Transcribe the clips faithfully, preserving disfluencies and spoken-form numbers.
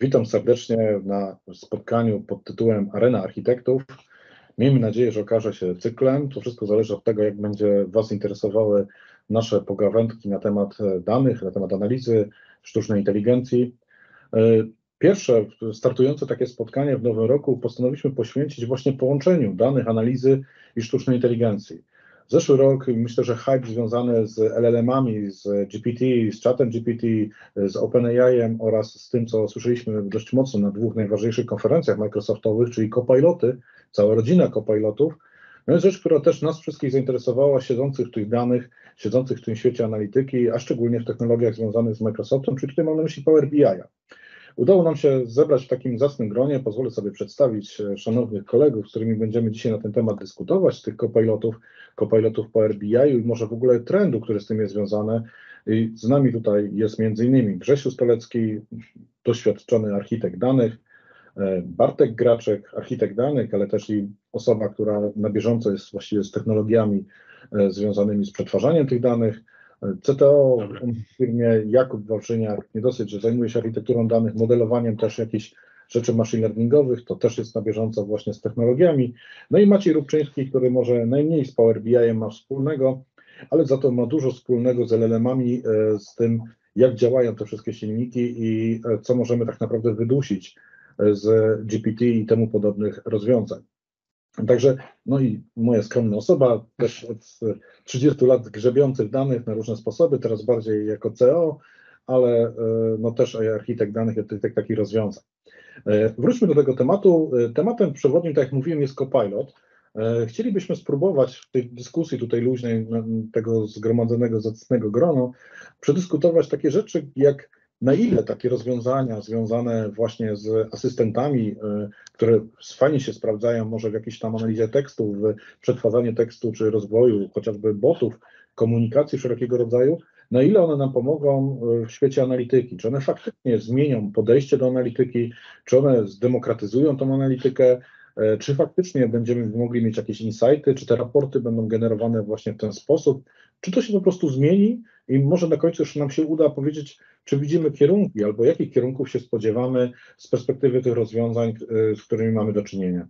Witam serdecznie na spotkaniu pod tytułem Arena Architektów. Miejmy nadzieję, że okaże się cyklem. To wszystko zależy od tego, jak będzie Was interesowały nasze pogawędki na temat danych, na temat analizy sztucznej inteligencji. Pierwsze startujące takie spotkanie w nowym roku postanowiliśmy poświęcić właśnie połączeniu danych, analizy i sztucznej inteligencji. Zeszły rok, myślę, że hype związany z L L M-ami, z G P T, z chatem G P T, z OpenAI-em oraz z tym, co słyszeliśmy dość mocno na dwóch najważniejszych konferencjach Microsoftowych, czyli Copiloty, cała rodzina Copilotów, no jest rzecz, która też nas wszystkich zainteresowała, siedzących w tych danych, siedzących w tym świecie analityki, a szczególnie w technologiach związanych z Microsoftem, czyli tutaj mam na myśli Power B I. Udało nam się zebrać w takim zacnym gronie. Pozwolę sobie przedstawić szanownych kolegów, z którymi będziemy dzisiaj na ten temat dyskutować, z tych copilotów, copilotów Power B I i może w ogóle trendu, który z tym jest związany. I z nami tutaj jest między innymi Grzesiu Stolecki, doświadczony architekt danych, Bartek Graczek, architekt danych, ale też i osoba, która na bieżąco jest właściwie z technologiami związanymi z przetwarzaniem tych danych. C T O w firmie Jakub Wawrzyniak, nie dosyć, że zajmuje się architekturą danych, modelowaniem też jakichś rzeczy machine learningowych, to też jest na bieżąco właśnie z technologiami. No i Maciej Rubczyński, który może najmniej z Power B I ma wspólnego, ale za to ma dużo wspólnego z L L M-ami, z tym, jak działają te wszystkie silniki i co możemy tak naprawdę wydusić z G P T i temu podobnych rozwiązań. Także, no i moja skromna osoba, też od trzydziestu lat grzebiących danych na różne sposoby, teraz bardziej jako C E O, ale no też architekt danych, architekt takich rozwiązań. Wróćmy do tego tematu. Tematem przewodnim, tak jak mówiłem, jest Copilot. Chcielibyśmy spróbować w tej dyskusji tutaj luźnej, tego zgromadzonego, zacnego grona, przedyskutować takie rzeczy, jak na ile takie rozwiązania związane właśnie z asystentami, które fajnie się sprawdzają może w jakiejś tam analizie tekstu, w przetwarzaniu tekstu czy rozwoju chociażby botów, komunikacji wszelkiego rodzaju, na ile one nam pomogą w świecie analityki, czy one faktycznie zmienią podejście do analityki, czy one zdemokratyzują tą analitykę, czy faktycznie będziemy mogli mieć jakieś insighty, czy te raporty będą generowane właśnie w ten sposób, czy to się po prostu zmieni i może na końcu już nam się uda powiedzieć, czy widzimy kierunki, albo jakich kierunków się spodziewamy z perspektywy tych rozwiązań, z którymi mamy do czynienia.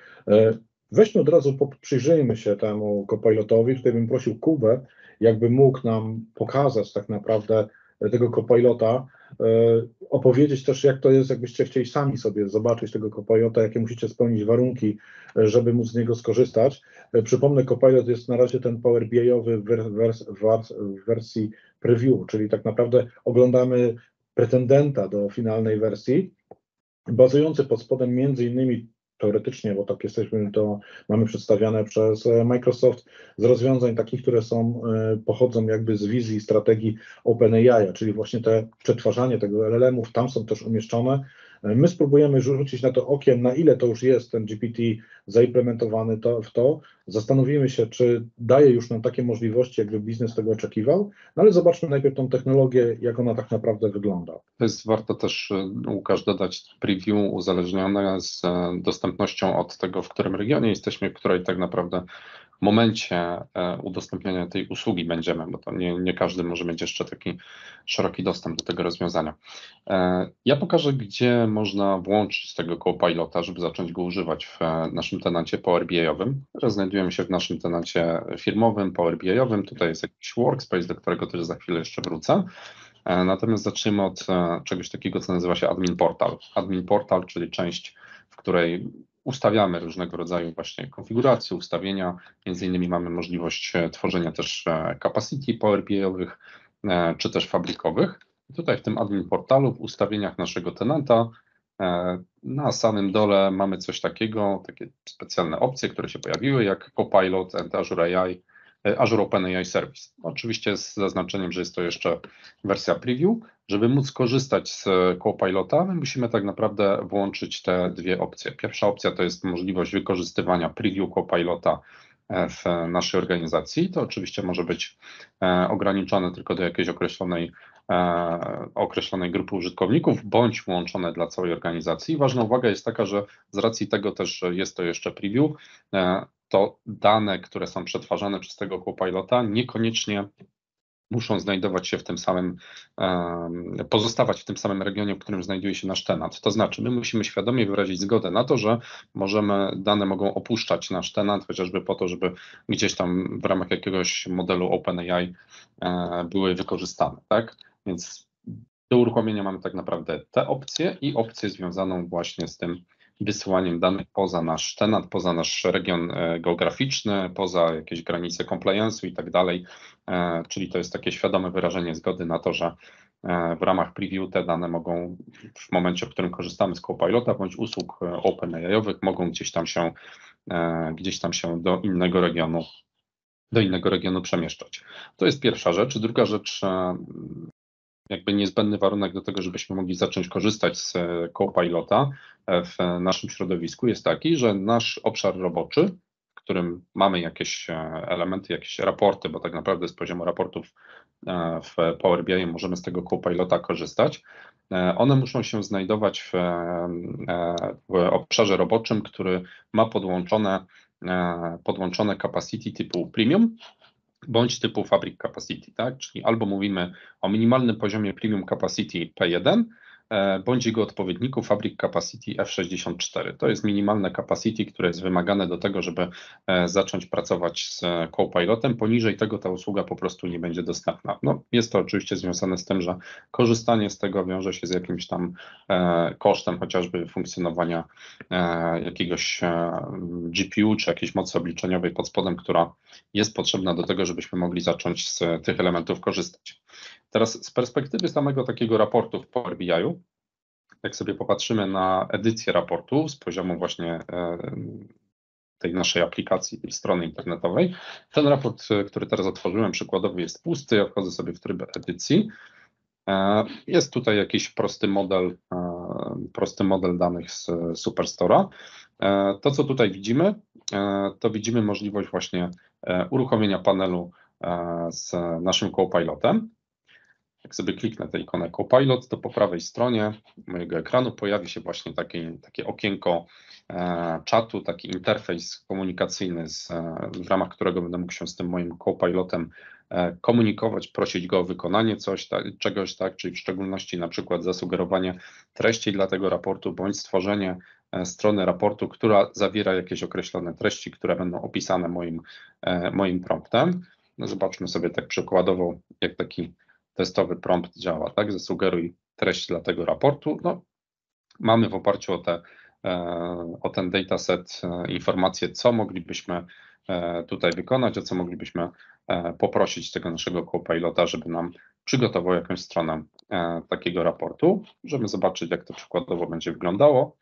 Weźmy od razu, przyjrzyjmy się temu Copilotowi. Tutaj bym prosił Kubę, jakby mógł nam pokazać tak naprawdę tego Copilota, opowiedzieć też, jak to jest, jakbyście chcieli sami sobie zobaczyć tego Copilota, jakie musicie spełnić warunki, żeby móc z niego skorzystać. Przypomnę, Copilot jest na razie ten Power B I-owy w wersji preview, czyli tak naprawdę oglądamy pretendenta do finalnej wersji, bazujący pod spodem między innymi teoretycznie, bo tak jesteśmy, to mamy przedstawiane przez Microsoft, z rozwiązań takich, które są, pochodzą jakby z wizji, strategii OpenAI, czyli właśnie te przetwarzanie tego L L M-ów, tam są też umieszczone. My spróbujemy rzucić na to okiem, na ile to już jest ten G P T zaimplementowany to, w to. Zastanowimy się, czy daje już nam takie możliwości, jakby biznes tego oczekiwał, no ale zobaczmy najpierw tą technologię, jak ona tak naprawdę wygląda. To jest warto też, Łukasz, dodać preview uzależnione z dostępnością od tego, w którym regionie jesteśmy, w której tak naprawdę w momencie udostępniania tej usługi będziemy, bo to nie, nie każdy może mieć jeszcze taki szeroki dostęp do tego rozwiązania. Ja pokażę, gdzie można włączyć tego Copilota, żeby zacząć go używać w naszym tenancie Power B I-owym. Teraz znajdujemy się w naszym tenancie firmowym Power B I-owym. Tutaj jest jakiś workspace, do którego też za chwilę jeszcze wrócę. Natomiast zaczniemy od czegoś takiego, co nazywa się Admin Portal. Admin Portal, czyli część, w której ustawiamy różnego rodzaju właśnie konfiguracje, ustawienia. Między innymi mamy możliwość tworzenia też capacity Power B I-owych, czy też fabrykowych. Tutaj w tym Admin Portalu, w ustawieniach naszego tenanta, na samym dole mamy coś takiego, takie specjalne opcje, które się pojawiły, jak Copilot and Azure A I, Azure OpenAI Service. Oczywiście z zaznaczeniem, że jest to jeszcze wersja preview. Żeby móc korzystać z Copilota, my musimy tak naprawdę włączyć te dwie opcje. Pierwsza opcja to jest możliwość wykorzystywania preview Copilota w naszej organizacji. To oczywiście może być ograniczone tylko do jakiejś określonej, określonej grupy użytkowników, bądź włączone dla całej organizacji. Ważna uwaga jest taka, że z racji tego też, że jest to jeszcze preview, to dane, które są przetwarzane przez tego Copilota, niekoniecznie muszą znajdować się w tym samym, pozostawać w tym samym regionie, w którym znajduje się nasz tenant. To znaczy, my musimy świadomie wyrazić zgodę na to, że możemy, dane mogą opuszczać nasz tenant, chociażby po to, żeby gdzieś tam w ramach jakiegoś modelu OpenAI były wykorzystane, tak? Więc do uruchomienia mamy tak naprawdę te opcje i opcję związaną właśnie z tym wysyłaniem danych poza nasz tenant, poza nasz region geograficzny, poza jakieś granice compliance'u i tak dalej, czyli to jest takie świadome wyrażenie zgody na to, że w ramach preview te dane mogą w momencie, w którym korzystamy z Copilota bądź usług OpenAI-owych, mogą gdzieś tam się, gdzieś tam się do innego regionu, do innego regionu przemieszczać. To jest pierwsza rzecz. Druga rzecz, jakby niezbędny warunek do tego, żebyśmy mogli zacząć korzystać z Copilota w naszym środowisku jest taki, że nasz obszar roboczy, w którym mamy jakieś elementy, jakieś raporty, bo tak naprawdę z poziomu raportów w Power B I możemy z tego Copilota korzystać, one muszą się znajdować w, w obszarze roboczym, który ma podłączone, podłączone capacity typu premium, bądź typu Fabric Capacity, tak? Czyli albo mówimy o minimalnym poziomie Premium Capacity P jeden, bądź jego odpowiedniku Fabric Capacity F sześćdziesiąt cztery. To jest minimalne capacity, które jest wymagane do tego, żeby zacząć pracować z Copilotem. Poniżej tego ta usługa po prostu nie będzie dostępna. No, jest to oczywiście związane z tym, że korzystanie z tego wiąże się z jakimś tam kosztem chociażby funkcjonowania jakiegoś G P U czy jakiejś mocy obliczeniowej pod spodem, która jest potrzebna do tego, żebyśmy mogli zacząć z tych elementów korzystać. Teraz z perspektywy samego takiego raportu w Power B I-u, jak sobie popatrzymy na edycję raportu z poziomu właśnie tej naszej aplikacji, tej strony internetowej, ten raport, który teraz otworzyłem, przykładowy jest pusty, ja wchodzę sobie w tryb edycji. Jest tutaj jakiś prosty model, prosty model danych z Superstore'a. To, co tutaj widzimy, to widzimy możliwość właśnie uruchomienia panelu z naszym Copilotem. Jak sobie kliknę tę ikonę Copilot, to po prawej stronie mojego ekranu pojawi się właśnie takie, takie okienko e, czatu, taki interfejs komunikacyjny, z, e, w ramach którego będę mógł się z tym moim Copilotem e, komunikować, prosić go o wykonanie coś, ta, czegoś, tak, czyli w szczególności na przykład zasugerowanie treści dla tego raportu, bądź stworzenie e, strony raportu, która zawiera jakieś określone treści, które będą opisane moim, e, moim promptem. No zobaczmy sobie tak przykładowo, jak taki testowy prompt działa, tak? Zasugeruj treść dla tego raportu. No, mamy w oparciu o, te, o ten dataset informacje, co moglibyśmy tutaj wykonać, o co moglibyśmy poprosić tego naszego Copilota, żeby nam przygotował jakąś stronę takiego raportu. Żeby zobaczyć, jak to przykładowo będzie wyglądało.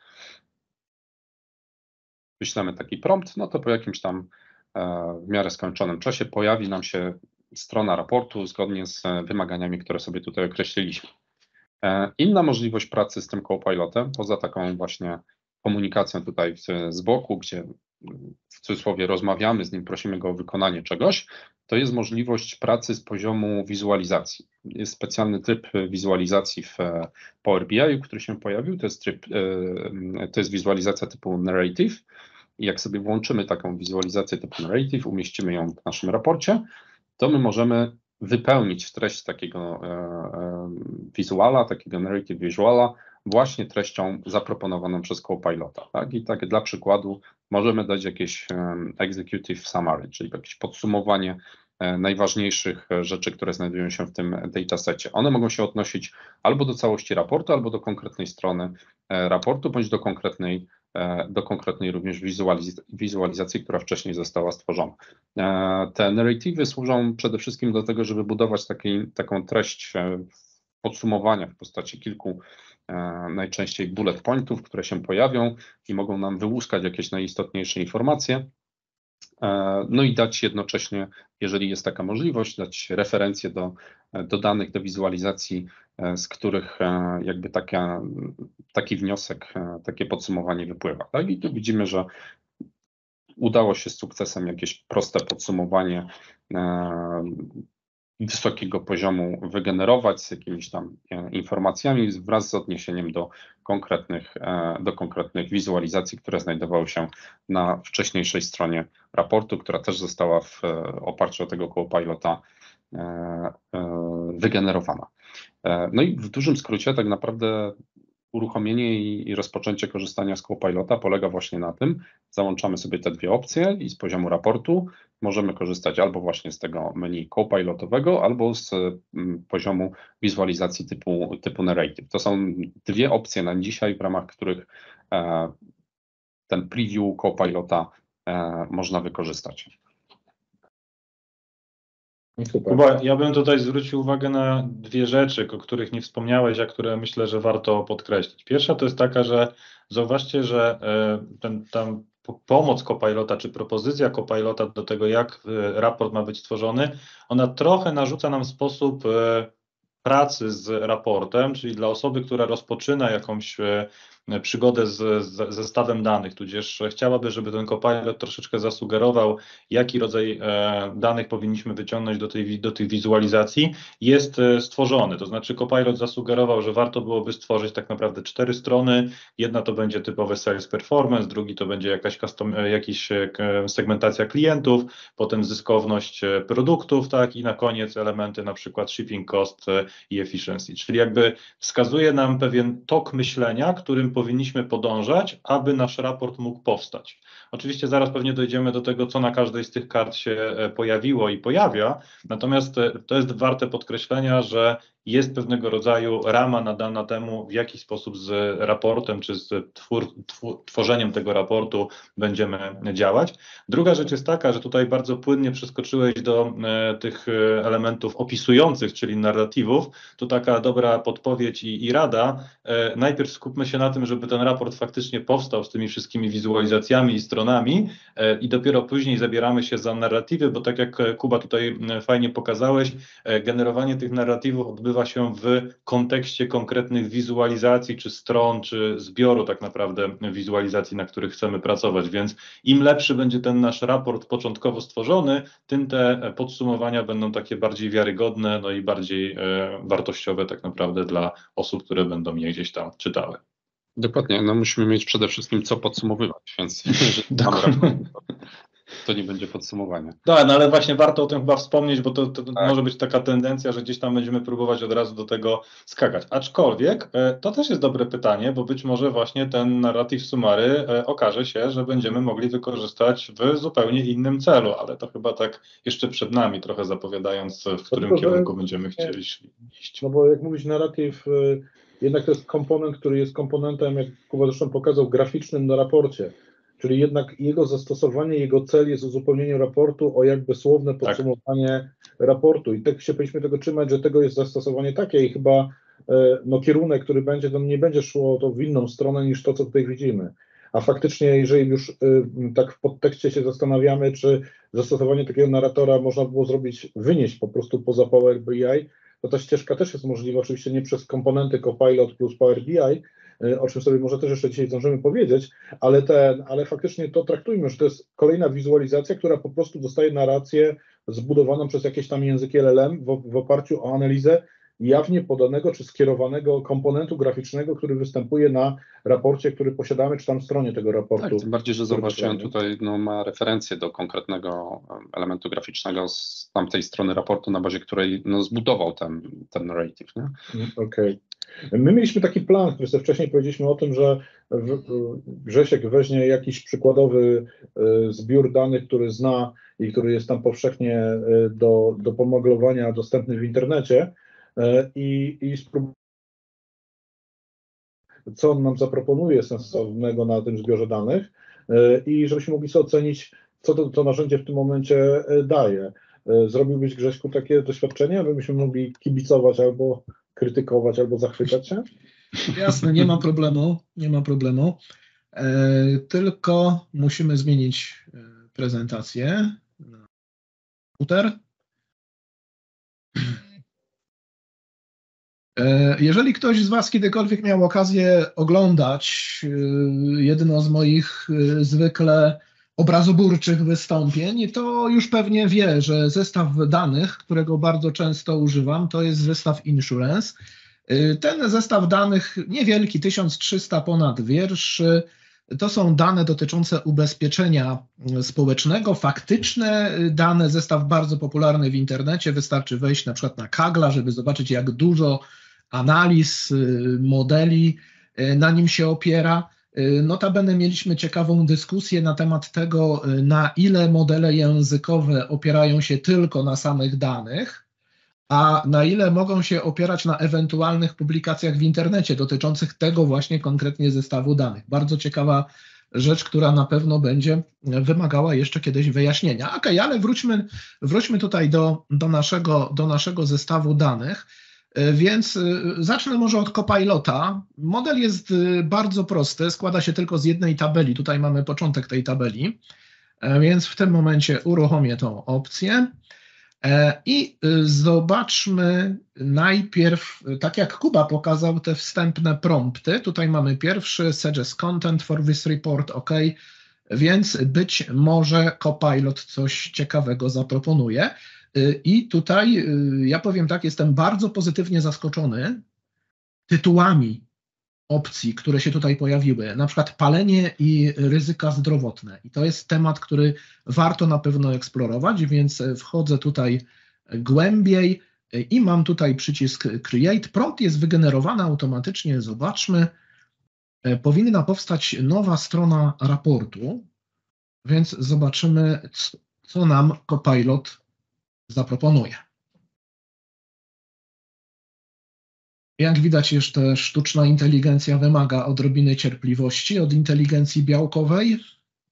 Wyślemy taki prompt, no to po jakimś tam w miarę skończonym czasie pojawi nam się strona raportu zgodnie z wymaganiami, które sobie tutaj określiliśmy. Inna możliwość pracy z tym Copilotem, poza taką właśnie komunikacją tutaj z boku, gdzie w cudzysłowie rozmawiamy z nim, prosimy go o wykonanie czegoś, to jest możliwość pracy z poziomu wizualizacji. Jest specjalny tryb wizualizacji w Power B I, który się pojawił, to jest tryb, to jest wizualizacja typu narrative. I jak sobie włączymy taką wizualizację typu narrative, umieścimy ją w naszym raporcie, to my możemy wypełnić treść takiego e, e, wizuala, takiego narrative visuala właśnie treścią zaproponowaną przez Copilota. Tak? I tak dla przykładu możemy dać jakieś e, executive summary, czyli jakieś podsumowanie e, najważniejszych rzeczy, które znajdują się w tym datasecie. One mogą się odnosić albo do całości raportu, albo do konkretnej strony e, raportu, bądź do konkretnej do konkretnej również wizualiz wizualizacji, która wcześniej została stworzona. Te narratywy służą przede wszystkim do tego, żeby budować taki, taką treść podsumowania w postaci kilku najczęściej bullet pointów, które się pojawią i mogą nam wyłuskać jakieś najistotniejsze informacje. No i dać jednocześnie, jeżeli jest taka możliwość, dać referencje do, do danych, do wizualizacji, z których jakby taka, taki wniosek, takie podsumowanie wypływa. Tak? I tu widzimy, że udało się z sukcesem jakieś proste podsumowanie wysokiego poziomu wygenerować z jakimiś tam informacjami wraz z odniesieniem do konkretnych, do konkretnych wizualizacji, które znajdowały się na wcześniejszej stronie raportu, która też została w oparciu o tego Copilota wygenerowana. No i w dużym skrócie tak naprawdę uruchomienie i rozpoczęcie korzystania z Copilota polega właśnie na tym, załączamy sobie te dwie opcje i z poziomu raportu możemy korzystać albo właśnie z tego menu Copilotowego, albo z poziomu wizualizacji typu, typu Narrative. To są dwie opcje na dzisiaj, w ramach których ten preview Copilota można wykorzystać. Kuba, ja bym tutaj zwrócił uwagę na dwie rzeczy, o których nie wspomniałeś, a które myślę, że warto podkreślić. Pierwsza to jest taka, że zauważcie, że ten, tam pomoc Copilota, czy propozycja Copilota do tego, jak raport ma być tworzony, ona trochę narzuca nam sposób pracy z raportem, czyli dla osoby, która rozpoczyna jakąś przygodę z, z zestawem danych, tudzież chciałaby, żeby ten Copilot troszeczkę zasugerował, jaki rodzaj e, danych powinniśmy wyciągnąć do, tej, do tych wizualizacji, jest e, stworzony. To znaczy Copilot zasugerował, że warto byłoby stworzyć tak naprawdę cztery strony. Jedna to będzie typowe sales performance, drugi to będzie jakaś custom, jakiś e, segmentacja klientów, potem zyskowność produktów, tak, i na koniec elementy na przykład shipping cost e, i efficiency. Czyli jakby wskazuje nam pewien tok myślenia, którym powinniśmy podążać, aby nasz raport mógł powstać. Oczywiście zaraz pewnie dojdziemy do tego, co na każdej z tych kart się pojawiło i pojawia, natomiast to jest warte podkreślenia, że jest pewnego rodzaju rama nadana temu, w jaki sposób z raportem, czy z twór, twór, tworzeniem tego raportu będziemy działać. Druga rzecz jest taka, że tutaj bardzo płynnie przeskoczyłeś do e, tych elementów opisujących, czyli narratywów. Tu taka dobra podpowiedź i, i rada. E, najpierw skupmy się na tym, żeby ten raport faktycznie powstał z tymi wszystkimi wizualizacjami i stronami e, i dopiero później zabieramy się za narratywy, bo tak jak Kuba tutaj fajnie pokazałeś, e, generowanie tych narratywów odbywa się w kontekście konkretnych wizualizacji, czy stron, czy zbioru tak naprawdę wizualizacji, na których chcemy pracować, więc im lepszy będzie ten nasz raport początkowo stworzony, tym te podsumowania będą takie bardziej wiarygodne, no i bardziej e, wartościowe tak naprawdę dla osób, które będą je gdzieś tam czytały. Dokładnie, no musimy mieć przede wszystkim co podsumowywać, więc jeżeli mamy raport, to nie będzie podsumowania. Tak, no ale właśnie warto o tym chyba wspomnieć, bo to, to tak. Może być taka tendencja, że gdzieś tam będziemy próbować od razu do tego skakać. Aczkolwiek to też jest dobre pytanie, bo być może właśnie ten narrative summary okaże się, że będziemy mogli wykorzystać w zupełnie innym celu, ale to chyba tak jeszcze przed nami, trochę zapowiadając, w którym to, kierunku będziemy chcieli iść. No bo jak mówić narrative, jednak to jest komponent, który jest komponentem, jak Kuba zresztą pokazał, graficznym na raporcie. Czyli jednak jego zastosowanie, jego cel jest uzupełnienie raportu o jakby słowne podsumowanie tak. raportu. I tak się powinniśmy tego trzymać, że tego jest zastosowanie takie i chyba no, kierunek, który będzie, to nie będzie szło to w inną stronę niż to, co tutaj widzimy. A faktycznie, jeżeli już y, tak w podtekście się zastanawiamy, czy zastosowanie takiego narratora można było zrobić, wynieść po prostu poza Power B I, to ta ścieżka też jest możliwa, oczywiście nie przez komponenty Copilot plus Power B I, o czym sobie może też jeszcze dzisiaj zdążymy powiedzieć, ale, ten, ale faktycznie to traktujmy, że to jest kolejna wizualizacja, która po prostu dostaje narrację zbudowaną przez jakieś tam języki L L M w, w oparciu o analizę jawnie podanego czy skierowanego komponentu graficznego, który występuje na raporcie, który posiadamy, czy tam stronie tego raportu. Tak, tym bardziej, że zauważyłem tutaj, no, ma referencję do konkretnego elementu graficznego z tamtej strony raportu, na bazie której no, zbudował ten, ten narrative. Okej. Okay. My mieliśmy taki plan, który sobie wcześniej powiedzieliśmy o tym, że Grzesiek weźmie jakiś przykładowy zbiór danych, który zna i który jest tam powszechnie do, do pomaglowania dostępny w internecie, i, i spróbujemy, co on nam zaproponuje sensownego na tym zbiorze danych i żebyśmy mogli sobie ocenić, co to, to narzędzie w tym momencie daje. Zrobiłbyś, Grześku, takie doświadczenie, abyśmy mogli kibicować albo krytykować, albo zachwycać się? Jasne, nie ma problemu, nie ma problemu. E, tylko musimy zmienić prezentację na komputer. Jeżeli ktoś z Was kiedykolwiek miał okazję oglądać jedno z moich zwykle obrazoburczych wystąpień, to już pewnie wie, że zestaw danych, którego bardzo często używam, to jest zestaw Insurance. Ten zestaw danych niewielki, tysiąc trzysta ponad wierszy, To są dane dotyczące ubezpieczenia społecznego, faktyczne dane, zestaw bardzo popularny w internecie, wystarczy wejść na przykład na Kaggle, żeby zobaczyć, jak dużo analiz, modeli na nim się opiera. Notabene mieliśmy ciekawą dyskusję na temat tego, na ile modele językowe opierają się tylko na samych danych, a na ile mogą się opierać na ewentualnych publikacjach w internecie dotyczących tego właśnie konkretnie zestawu danych. Bardzo ciekawa rzecz, która na pewno będzie wymagała jeszcze kiedyś wyjaśnienia. Okej, okay, ale wróćmy, wróćmy tutaj do, do, naszego, do naszego zestawu danych. Więc zacznę może od Copilota. Model jest bardzo prosty, składa się tylko z jednej tabeli. Tutaj mamy początek tej tabeli, więc w tym momencie uruchomię tą opcję i zobaczmy najpierw, tak jak Kuba pokazał, te wstępne prompty. Tutaj mamy pierwszy, suggest content for this report, OK, więc być może Copilot coś ciekawego zaproponuje. I tutaj ja powiem tak, jestem bardzo pozytywnie zaskoczony tytułami opcji, które się tutaj pojawiły, na przykład palenie i ryzyka zdrowotne. I to jest temat, który warto na pewno eksplorować, więc wchodzę tutaj głębiej i mam tutaj przycisk Create. Prompt jest wygenerowany automatycznie, zobaczmy. Powinna powstać nowa strona raportu, więc zobaczymy, co nam Copilot zaproponuje. Jak widać, jeszcze sztuczna inteligencja wymaga odrobiny cierpliwości od inteligencji białkowej.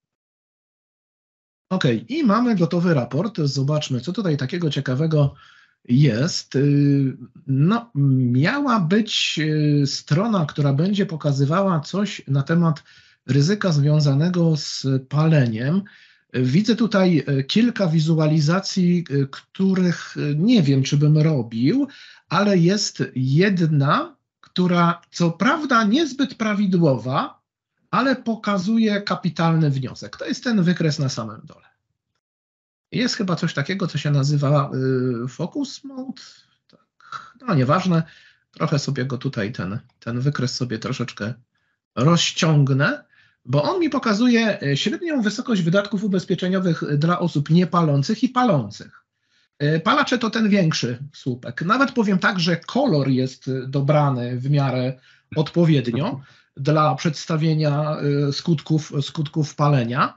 OK, i mamy gotowy raport. Zobaczmy, co tutaj takiego ciekawego jest. No, miała być strona, która będzie pokazywała coś na temat ryzyka związanego z paleniem. Widzę tutaj kilka wizualizacji, których nie wiem, czy bym robił, ale jest jedna, która co prawda niezbyt prawidłowa, ale pokazuje kapitalny wniosek. To jest ten wykres na samym dole. Jest chyba coś takiego, co się nazywa focus mode. Tak. No nieważne, trochę sobie go tutaj, ten, ten wykres sobie troszeczkę rozciągnę, bo on mi pokazuje średnią wysokość wydatków ubezpieczeniowych dla osób niepalących i palących. Palacze to ten większy słupek. Nawet powiem tak, że kolor jest dobrany w miarę odpowiednio dla przedstawienia skutków, skutków palenia.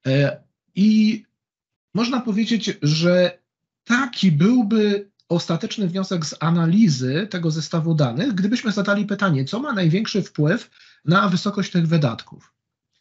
I można powiedzieć, że taki byłby ostateczny wniosek z analizy tego zestawu danych, gdybyśmy zadali pytanie, co ma największy wpływ na wysokość tych wydatków.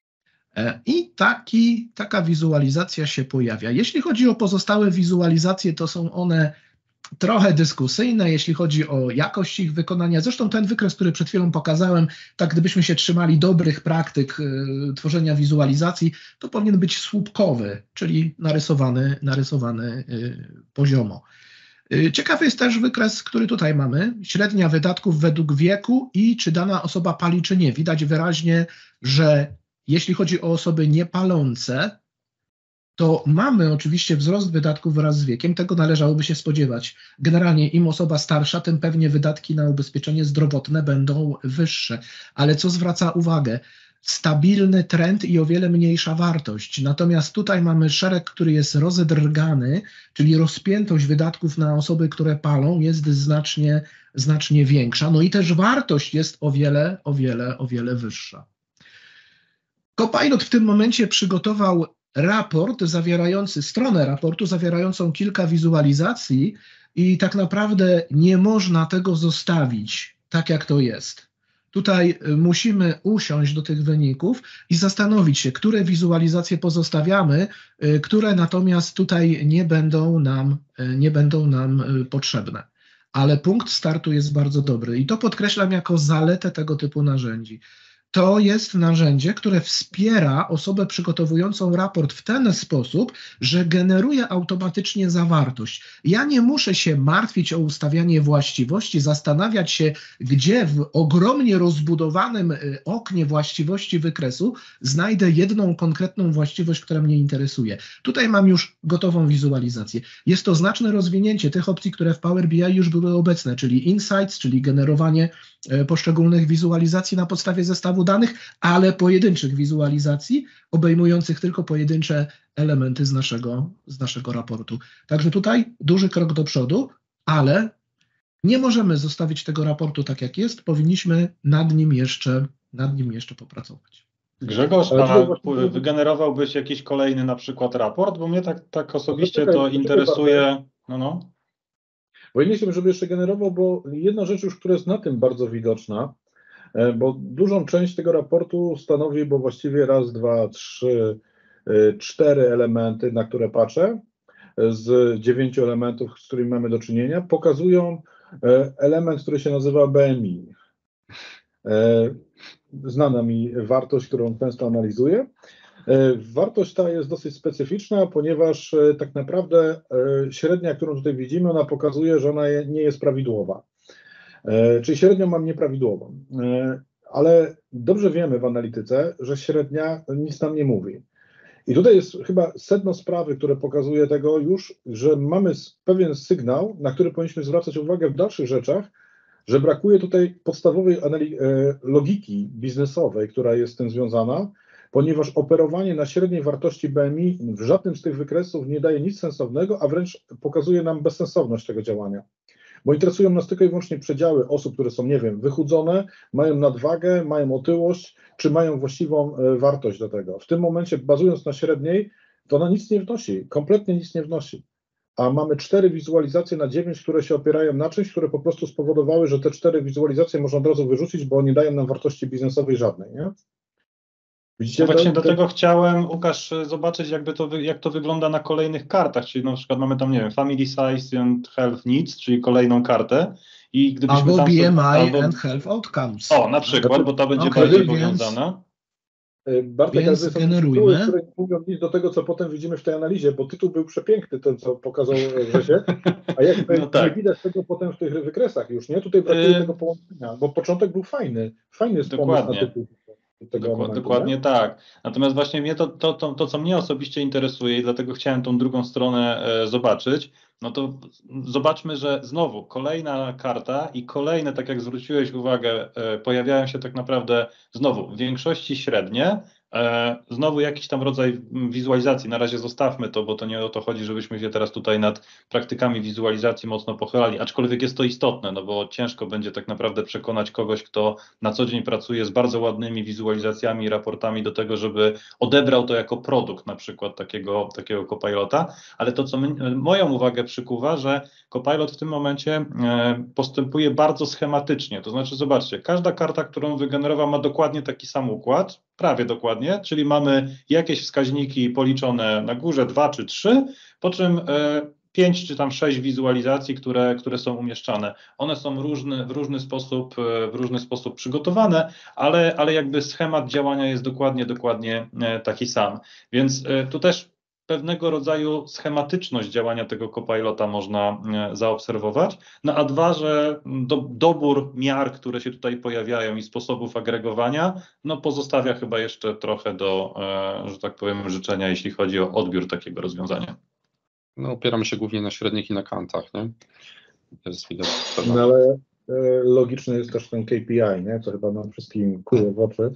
I taki, taka wizualizacja się pojawia. Jeśli chodzi o pozostałe wizualizacje, to są one trochę dyskusyjne, jeśli chodzi o jakość ich wykonania. Zresztą ten wykres, który przed chwilą pokazałem, tak gdybyśmy się trzymali dobrych praktyk y, tworzenia wizualizacji, to powinien być słupkowy, czyli narysowany, narysowany y, poziomo. Y, ciekawy jest też wykres, który tutaj mamy. Średnia wydatków według wieku i czy dana osoba pali, czy nie. Widać wyraźnie, że jeśli chodzi o osoby niepalące, to mamy oczywiście wzrost wydatków wraz z wiekiem, tego należałoby się spodziewać. Generalnie im osoba starsza, tym pewnie wydatki na ubezpieczenie zdrowotne będą wyższe. Ale co zwraca uwagę? Stabilny trend i o wiele mniejsza wartość. Natomiast tutaj mamy szereg, który jest rozedrgany, czyli rozpiętość wydatków na osoby, które palą jest znacznie, znacznie większa. No i też wartość jest o wiele, o wiele, o wiele wyższa. Copilot w tym momencie przygotował raport zawierający, stronę raportu zawierającą kilka wizualizacji i tak naprawdę nie można tego zostawić tak, jak to jest. Tutaj musimy usiąść do tych wyników i zastanowić się, które wizualizacje pozostawiamy, które natomiast tutaj nie będą nam, nie będą nam potrzebne. Ale punkt startu jest bardzo dobry i to podkreślam jako zaletę tego typu narzędzi. To jest narzędzie, które wspiera osobę przygotowującą raport w ten sposób, że generuje automatycznie zawartość. Ja nie muszę się martwić o ustawianie właściwości, zastanawiać się, gdzie w ogromnie rozbudowanym oknie właściwości wykresu znajdę jedną konkretną właściwość, która mnie interesuje. Tutaj mam już gotową wizualizację. Jest to znaczne rozwinięcie tych opcji, które w Power B I już były obecne, czyli Insights, czyli generowanie poszczególnych wizualizacji na podstawie zestawu danych, ale pojedynczych wizualizacji obejmujących tylko pojedyncze elementy z naszego, z naszego raportu. Także tutaj duży krok do przodu, ale nie możemy zostawić tego raportu tak jak jest, powinniśmy nad nim jeszcze, nad nim jeszcze popracować. Grzegorz, a wygenerowałbyś jakiś kolejny na przykład raport, bo mnie tak, tak osobiście to interesuje. No, no. Bo ja nie chciałbym, żeby jeszcze generował, bo jedna rzecz już, która jest na tym bardzo widoczna, bo dużą część tego raportu stanowi, bo właściwie raz, dwa, trzy, cztery elementy, na które patrzę, z dziewięciu elementów, z którymi mamy do czynienia, pokazują element, który się nazywa B M I. Znana mi wartość, którą często analizuję. Wartość ta jest dosyć specyficzna, ponieważ tak naprawdę średnia, którą tutaj widzimy, ona pokazuje, że ona nie jest prawidłowa. Czyli średnią mam nieprawidłową. Ale dobrze wiemy w analityce, że średnia nic nam nie mówi. I tutaj jest chyba sedno sprawy, które pokazuje tego już, że mamy pewien sygnał, na który powinniśmy zwracać uwagę w dalszych rzeczach, że brakuje tutaj podstawowej logiki biznesowej, która jest z tym związana, ponieważ operowanie na średniej wartości B M I w żadnym z tych wykresów nie daje nic sensownego, a wręcz pokazuje nam bezsensowność tego działania. Bo interesują nas tylko i wyłącznie przedziały osób, które są, nie wiem, wychudzone, mają nadwagę, mają otyłość, czy mają właściwą wartość do tego. W tym momencie, bazując na średniej, to ona nic nie wnosi, kompletnie nic nie wnosi. A mamy cztery wizualizacje na dziewięć, które się opierają na czymś, które po prostu spowodowały, że te cztery wizualizacje można od razu wyrzucić, bo nie dają nam wartości biznesowej żadnej, nie? Widzicie, no właśnie do tego chciałem, Łukasz, zobaczyć, jakby to, jak to wygląda na kolejnych kartach, czyli na przykład mamy tam, nie wiem, Family Size and Health Needs, czyli kolejną kartę. I gdybyśmy albo tam B M I albo... and Health Outcomes. O, na przykład, bo to będzie okay, bardziej więc, powiązane. Bartek, więc ale są generujmy. tytuły, które nie mówią nic do tego, co potem widzimy w tej analizie, bo tytuł był przepiękny, ten co pokazał Grzesiek, a jakby no tak. nie widać tego potem w tych wykresach już, nie? Tutaj brakuje yy... tego połączenia, bo początek był fajny, fajny jest pomysł na tytuł. Tego Dokładnie, momentu, dokładnie tak. Natomiast właśnie mnie to, to, to, to, co mnie osobiście interesuje i dlatego chciałem tą drugą stronę e, zobaczyć, no to zobaczmy, że znowu kolejna karta i kolejne, tak jak zwróciłeś uwagę, e, pojawiają się tak naprawdę znowu w większości średnie, e, znowu jakiś tam rodzaj wizualizacji. Na razie zostawmy to, bo to nie o to chodzi, żebyśmy się teraz tutaj nad praktykami wizualizacji mocno pochylali, aczkolwiek jest to istotne, no bo ciężko będzie tak naprawdę przekonać kogoś, kto na co dzień pracuje z bardzo ładnymi wizualizacjami i raportami do tego, żeby odebrał to jako produkt na przykład takiego, takiego Copilota, ale to, co my, moją uwagę przykuwa, że Copilot w tym momencie e, postępuje bardzo schematycznie, to znaczy zobaczcie, każda karta, którą wygenerował, ma dokładnie taki sam układ, prawie dokładnie, czyli mamy jakieś wskaźniki policzone na górze dwa czy trzy, po czym e, pięć czy tam sześć wizualizacji, które, które są umieszczane. One są różny, w różny sposób, w różny sposób przygotowane, ale, ale jakby schemat działania jest dokładnie, dokładnie taki sam. Więc tu też pewnego rodzaju schematyczność działania tego Copilota można zaobserwować. No a dwa, że do, dobór miar, które się tutaj pojawiają i sposobów agregowania, no pozostawia chyba jeszcze trochę do, że tak powiem, życzenia, jeśli chodzi o odbiór takiego rozwiązania. No, opieramy się głównie na średnich i na kantach, nie? To jest widać. No ale e, logiczny jest też ten K P I, nie? Co chyba nam wszystkim kuje w oczy.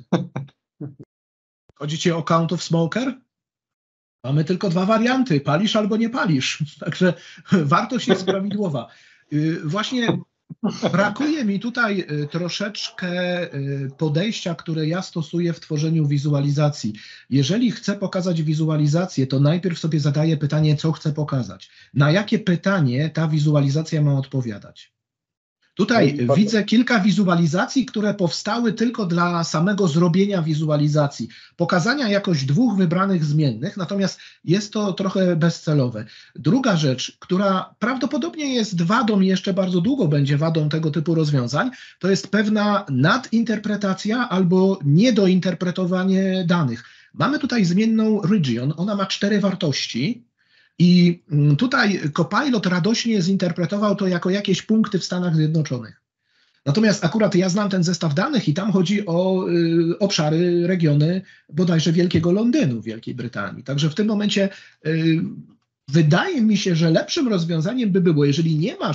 Chodzi ci o count of smoker? Mamy tylko dwa warianty, palisz albo nie palisz. Także wartość jest prawidłowa. Właśnie brakuje mi tutaj troszeczkę podejścia, które ja stosuję w tworzeniu wizualizacji. Jeżeli chcę pokazać wizualizację, to najpierw sobie zadaję pytanie, co chcę pokazać. Na jakie pytanie ta wizualizacja ma odpowiadać? Tutaj no widzę kilka wizualizacji, które powstały tylko dla samego zrobienia wizualizacji, pokazania jakoś dwóch wybranych zmiennych, natomiast jest to trochę bezcelowe. Druga rzecz, która prawdopodobnie jest wadą i jeszcze bardzo długo będzie wadą tego typu rozwiązań, to jest pewna nadinterpretacja albo niedointerpretowanie danych. Mamy tutaj zmienną region, ona ma cztery wartości. I tutaj Copilot radośnie zinterpretował to jako jakieś punkty w Stanach Zjednoczonych. Natomiast akurat ja znam ten zestaw danych i tam chodzi o y, obszary, regiony bodajże Wielkiego Londynu, Wielkiej Brytanii. Także w tym momencie y, wydaje mi się, że lepszym rozwiązaniem by było, jeżeli nie masz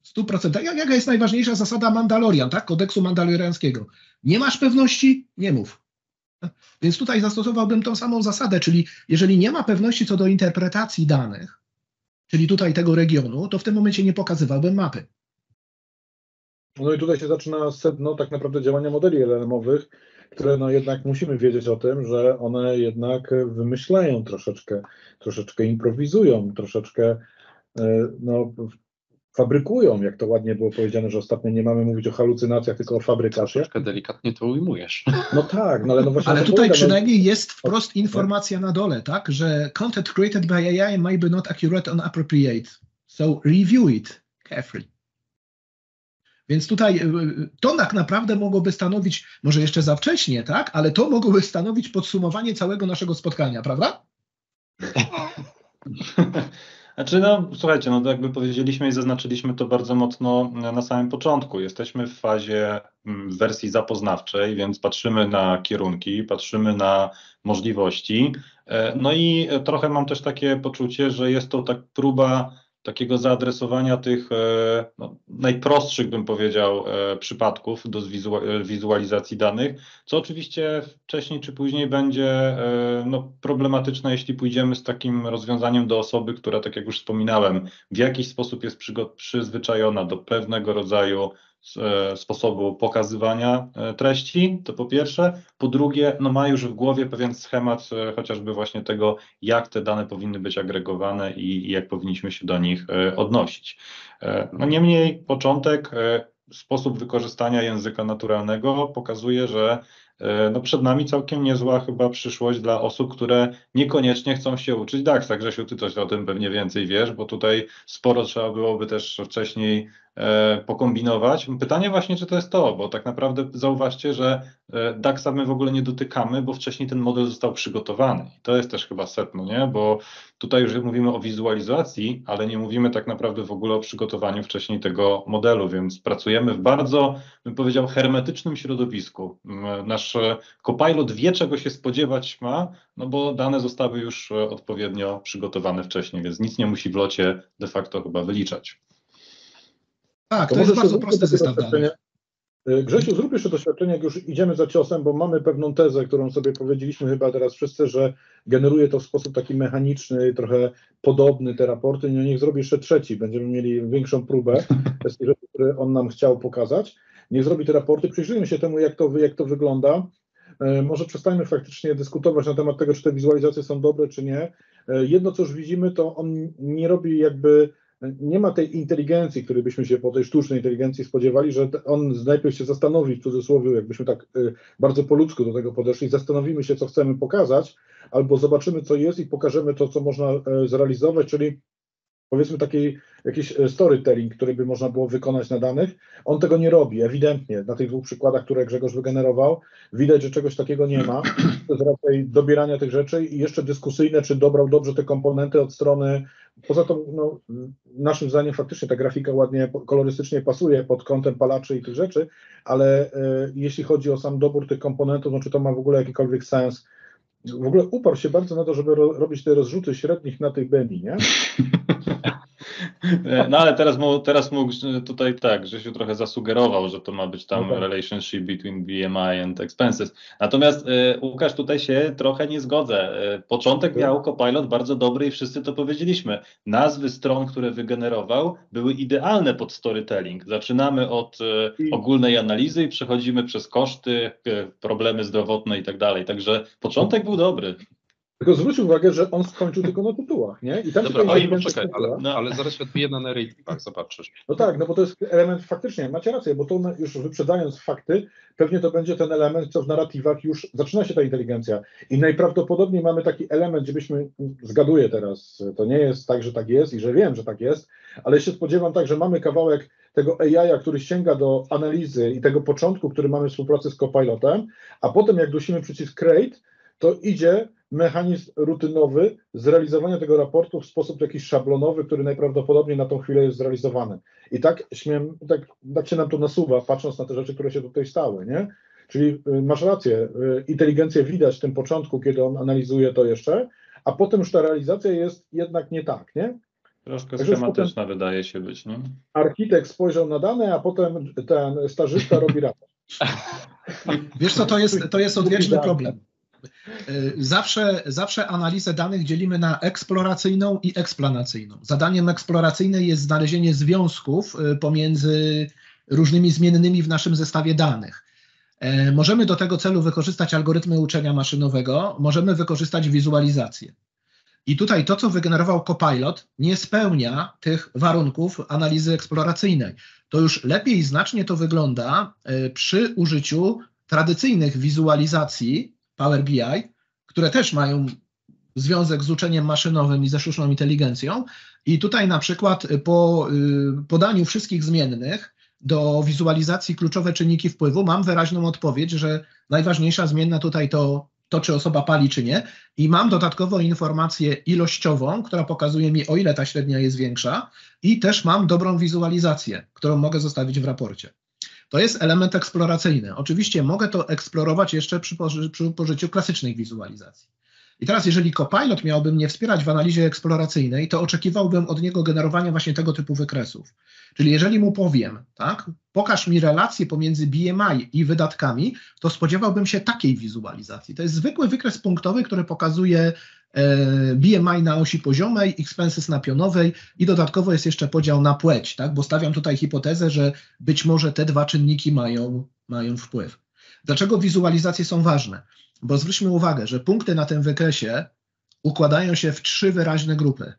W stu procentach. Jaka jest najważniejsza zasada Mandalorian, tak? Kodeksu mandaloriańskiego? Nie masz pewności? Nie mów. Więc tutaj zastosowałbym tą samą zasadę, czyli jeżeli nie ma pewności co do interpretacji danych, czyli tutaj tego regionu, to w tym momencie nie pokazywałbym mapy. No i tutaj się zaczyna sedno tak naprawdę działania modeli L L M-owych, które no jednak musimy wiedzieć o tym, że one jednak wymyślają troszeczkę, troszeczkę improwizują, troszeczkę no, fabrykują, jak to ładnie było powiedziane, że ostatnio nie mamy mówić o halucynacjach, tylko o fabrykacjach. Troszeczkę delikatnie to ujmujesz. No tak, no ale no właśnie... Ale tutaj polega, przynajmniej no... jest wprost informacja na dole, tak, że content created by A I may be not accurate or appropriate, so review it carefully. Więc tutaj to tak naprawdę mogłoby stanowić, może jeszcze za wcześnie, tak, ale to mogłoby stanowić podsumowanie całego naszego spotkania, prawda? Znaczy, no słuchajcie, no to jakby powiedzieliśmy i zaznaczyliśmy to bardzo mocno na samym początku. Jesteśmy w fazie w wersji zapoznawczej, więc patrzymy na kierunki, patrzymy na możliwości. No i trochę mam też takie poczucie, że jest to tak próba takiego zaadresowania tych no, najprostszych, bym powiedział, przypadków do wizualizacji danych, co oczywiście wcześniej czy później będzie no, problematyczne, jeśli pójdziemy z takim rozwiązaniem do osoby, która, tak jak już wspominałem, w jakiś sposób jest przyzwyczajona do pewnego rodzaju sposobu pokazywania treści, to po pierwsze. Po drugie, no ma już w głowie pewien schemat chociażby właśnie tego, jak te dane powinny być agregowane i, i jak powinniśmy się do nich odnosić. No niemniej początek, sposób wykorzystania języka naturalnego pokazuje, że no przed nami całkiem niezła chyba przyszłość dla osób, które niekoniecznie chcą się uczyć DAX-a. Grzesiu, ty coś o tym pewnie więcej wiesz, bo tutaj sporo trzeba byłoby też wcześniej e, pokombinować. Pytanie właśnie, czy to jest to, bo tak naprawdę zauważcie, że e, DAX-a my w ogóle nie dotykamy, bo wcześniej ten model został przygotowany. I to jest też chyba sedno, nie? Bo tutaj już mówimy o wizualizacji, ale nie mówimy tak naprawdę w ogóle o przygotowaniu wcześniej tego modelu, więc pracujemy w bardzo, bym powiedział, hermetycznym środowisku. Nasz Copilot wie, czego się spodziewać ma, no bo dane zostały już odpowiednio przygotowane wcześniej, więc nic nie musi w locie de facto chyba wyliczać. Tak, to, to jest bardzo prosty zestaw danych. Grzesiu, zrób jeszcze doświadczenie, jak już idziemy za ciosem, bo mamy pewną tezę, którą sobie powiedzieliśmy chyba teraz wszyscy, że generuje to w sposób taki mechaniczny, trochę podobny te raporty. No niech zrobi jeszcze trzeci, będziemy mieli większą próbę z tych rzeczy, które on nam chciał pokazać. Niech zrobi te raporty, przyjrzyjmy się temu, jak to, jak to wygląda. Może przestańmy faktycznie dyskutować na temat tego, czy te wizualizacje są dobre, czy nie. Jedno, co już widzimy, to on nie robi jakby, nie ma tej inteligencji, której byśmy się po tej sztucznej inteligencji spodziewali, że on najpierw się zastanowi, w cudzysłowie, jakbyśmy tak bardzo po ludzku do tego podeszli, zastanowimy się, co chcemy pokazać, albo zobaczymy, co jest i pokażemy to, co można zrealizować, czyli powiedzmy taki jakiś storytelling, który by można było wykonać na danych. On tego nie robi, ewidentnie. Na tych dwóch przykładach, które Grzegorz wygenerował, widać, że czegoś takiego nie ma. To jest raczej dobierania tych rzeczy i jeszcze dyskusyjne, czy dobrał dobrze te komponenty od strony. Poza tym, no, naszym zdaniem faktycznie ta grafika ładnie, kolorystycznie pasuje pod kątem palaczy i tych rzeczy, ale y, jeśli chodzi o sam dobór tych komponentów, no, czy to ma w ogóle jakikolwiek sens? W ogóle uparł się bardzo na to, żeby ro, robić te rozrzuty średnich na tej Beni, nie? No ale teraz mógł, teraz mógł tutaj tak, Grzesiu trochę zasugerował, że to ma być tam no tak. relationship between B M I and expenses. Natomiast y, Łukasz, tutaj się trochę nie zgodzę. Y, początek miał Copilot bardzo dobry i wszyscy to powiedzieliśmy. Nazwy stron, które wygenerował, były idealne pod storytelling. Zaczynamy od y, ogólnej analizy i przechodzimy przez koszty, y, problemy zdrowotne i tak dalej. Także początek był dobry. Tylko zwróć uwagę, że on skończył tylko na tytułach, nie? I tam Dobra, się oj, poczekaj, ale, no. ale zaraz się odbije na narratywach, zobaczysz. No tak, no bo to jest element faktycznie, macie rację, bo to już wyprzedzając fakty, pewnie to będzie ten element, co w narratywach już zaczyna się ta inteligencja. I najprawdopodobniej mamy taki element, gdzie byśmy, zgaduję teraz, to nie jest tak, że tak jest i że wiem, że tak jest, ale się spodziewam tak, że mamy kawałek tego A I-a, który sięga do analizy i tego początku, który mamy w współpracy z Copilotem, a potem jak dusimy przycisk Create, to idzie mechanizm rutynowy zrealizowania tego raportu w sposób jakiś szablonowy, który najprawdopodobniej na tą chwilę jest zrealizowany. I tak śmiem, tak, tak się nam to nasuwa, patrząc na te rzeczy, które się tutaj stały, nie? Czyli y, masz rację, y, inteligencję widać w tym początku, kiedy on analizuje to jeszcze, a potem już ta realizacja jest jednak nie tak, nie? Troszkę Także schematyczna wydaje się być, nie? Architekt spojrzał na dane, a potem ten stażysta robi raport. Wiesz co, to jest, to jest odwieczny problem. Zawsze, zawsze analizę danych dzielimy na eksploracyjną i eksplanacyjną. Zadaniem eksploracyjnej jest znalezienie związków pomiędzy różnymi zmiennymi w naszym zestawie danych. Możemy do tego celu wykorzystać algorytmy uczenia maszynowego, możemy wykorzystać wizualizację. I tutaj to, co wygenerował Copilot, nie spełnia tych warunków analizy eksploracyjnej. To już lepiej znacznie to wygląda przy użyciu tradycyjnych wizualizacji Power B I, które też mają związek z uczeniem maszynowym i ze sztuczną inteligencją. I tutaj na przykład po podaniu wszystkich zmiennych do wizualizacji kluczowe czynniki wpływu mam wyraźną odpowiedź, że najważniejsza zmienna tutaj to to, czy osoba pali, czy nie. I mam dodatkowo informację ilościową, która pokazuje mi, o ile ta średnia jest większa, i też mam dobrą wizualizację, którą mogę zostawić w raporcie. To jest element eksploracyjny. Oczywiście mogę to eksplorować jeszcze przy, przy użyciu klasycznych wizualizacji. I teraz, jeżeli Copilot miałby mnie wspierać w analizie eksploracyjnej, to oczekiwałbym od niego generowania właśnie tego typu wykresów. Czyli jeżeli mu powiem, tak, pokaż mi relację pomiędzy B M I i wydatkami, to spodziewałbym się takiej wizualizacji. To jest zwykły wykres punktowy, który pokazuje e, B M I na osi poziomej, expenses na pionowej i dodatkowo jest jeszcze podział na płeć, tak, bo stawiam tutaj hipotezę, że być może te dwa czynniki mają, mają wpływ. Dlaczego wizualizacje są ważne? Bo zwróćmy uwagę, że punkty na tym wykresie układają się w trzy wyraźne grupy.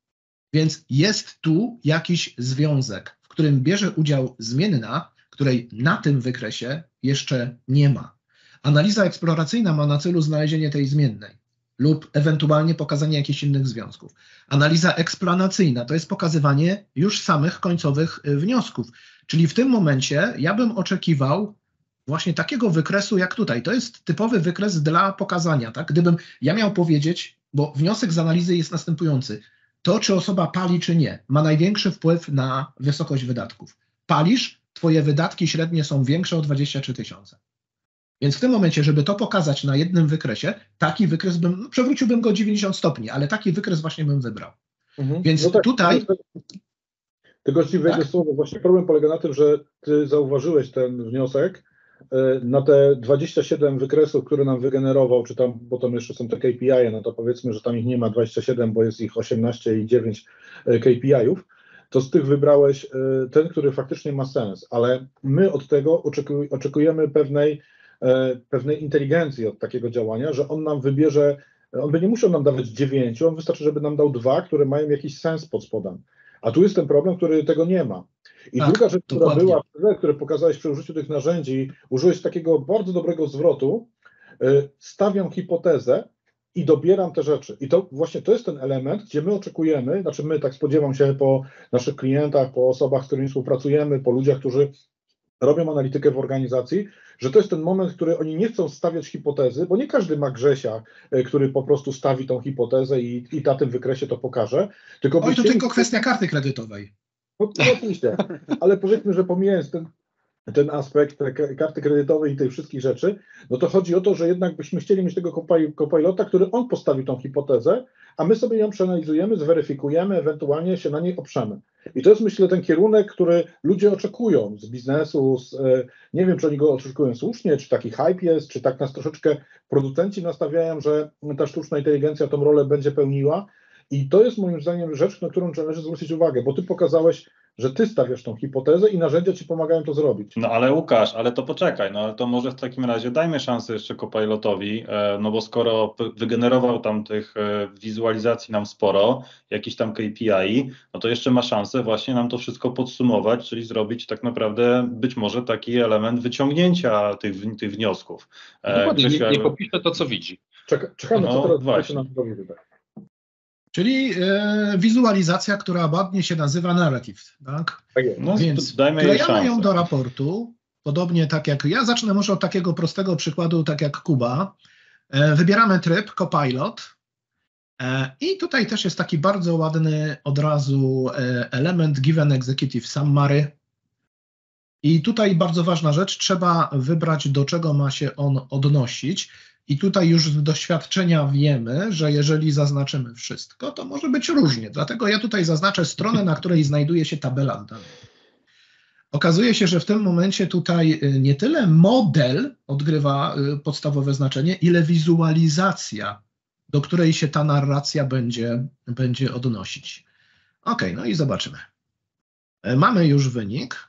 Więc jest tu jakiś związek, w którym bierze udział zmienna, której na tym wykresie jeszcze nie ma. Analiza eksploracyjna ma na celu znalezienie tej zmiennej lub ewentualnie pokazanie jakichś innych związków. Analiza eksplanacyjna to jest pokazywanie już samych końcowych wniosków. Czyli w tym momencie ja bym oczekiwał właśnie takiego wykresu jak tutaj. To jest typowy wykres dla pokazania. Tak? Gdybym ja miał powiedzieć, bo wniosek z analizy jest następujący. To, czy osoba pali, czy nie, ma największy wpływ na wysokość wydatków. Palisz, twoje wydatki średnie są większe o dwadzieścia trzy tysiące. Więc w tym momencie, żeby to pokazać na jednym wykresie, taki wykres bym, no, przewróciłbym go dziewięćdziesiąt stopni, ale taki wykres właśnie bym wybrał. Mhm. Więc no tak, tutaj... Tylko ci wejdę tak? słowo. Właśnie problem polega na tym, że ty zauważyłeś ten wniosek, na te dwadzieścia siedem wykresów, które nam wygenerował, czy tam, bo tam jeszcze są te K P I, no to powiedzmy, że tam ich nie ma dwadzieścia siedem, bo jest ich osiemnaście i dziewięć K P I ów, to z tych wybrałeś ten, który faktycznie ma sens, ale my od tego oczekuj, oczekujemy pewnej, pewnej inteligencji od takiego działania, że on nam wybierze, on by nie musiał nam dawać dziewięciu, on wystarczy, żeby nam dał dwa, które mają jakiś sens pod spodem. A tu jest ten problem, który tego nie ma. I tak, druga rzecz, dokładnie. która była, które pokazałeś przy użyciu tych narzędzi, użyłeś takiego bardzo dobrego zwrotu, stawiam hipotezę i dobieram te rzeczy. I to właśnie to jest ten element, gdzie my oczekujemy, znaczy my, tak spodziewam się po naszych klientach, po osobach, z którymi współpracujemy, po ludziach, którzy robią analitykę w organizacji, że to jest ten moment, który oni nie chcą stawiać hipotezy, bo nie każdy ma Grzesia, który po prostu stawi tą hipotezę i, i na tym wykresie to pokaże. Tylko Oj, to chcieli... tylko kwestia karty kredytowej. No, no oczywiście, ale powiedzmy, że pomijając ten, ten aspekt karty kredytowej i tych wszystkich rzeczy, no to chodzi o to, że jednak byśmy chcieli mieć tego Copilota, który on postawi tą hipotezę, a my sobie ją przeanalizujemy, zweryfikujemy, ewentualnie się na niej oprzemy. I to jest, myślę, ten kierunek, który ludzie oczekują z biznesu, z, nie wiem, czy oni go oczekują słusznie, czy taki hype jest, czy tak nas troszeczkę producenci nastawiają, że ta sztuczna inteligencja tą rolę będzie pełniła. I to jest moim zdaniem rzecz, na którą należy zwrócić uwagę, bo ty pokazałeś, że ty stawiasz tą hipotezę i narzędzia ci pomagają to zrobić. No ale Łukasz, ale to poczekaj, no ale to może w takim razie dajmy szansę jeszcze Copilotowi, no bo skoro wygenerował tam tych wizualizacji nam sporo, jakiś tam K P I, no to jeszcze ma szansę właśnie nam to wszystko podsumować, czyli zrobić tak naprawdę być może taki element wyciągnięcia tych, tych wniosków. Dokładnie, Grzesia, niech opisze to, co widzi. Czeka, czekamy, no, co teraz właśnie nam robi tutaj. Czyli e, wizualizacja, która ładnie się nazywa narrative, tak? Tak jest. No, więc dajmy klejamy ją do raportu, podobnie tak jak, ja zacznę może od takiego prostego przykładu, tak jak Kuba. E, wybieramy tryb Copilot e, i tutaj też jest taki bardzo ładny od razu e, element Given Executive Summary. I tutaj bardzo ważna rzecz, trzeba wybrać, do czego ma się on odnosić. I tutaj już z doświadczenia wiemy, że jeżeli zaznaczymy wszystko, to może być różnie. Dlatego ja tutaj zaznaczę stronę, na której znajduje się tabela danych. Okazuje się, że w tym momencie tutaj nie tyle model odgrywa podstawowe znaczenie, ile wizualizacja, do której się ta narracja będzie, będzie odnosić. Ok, no i zobaczymy. Mamy już wynik.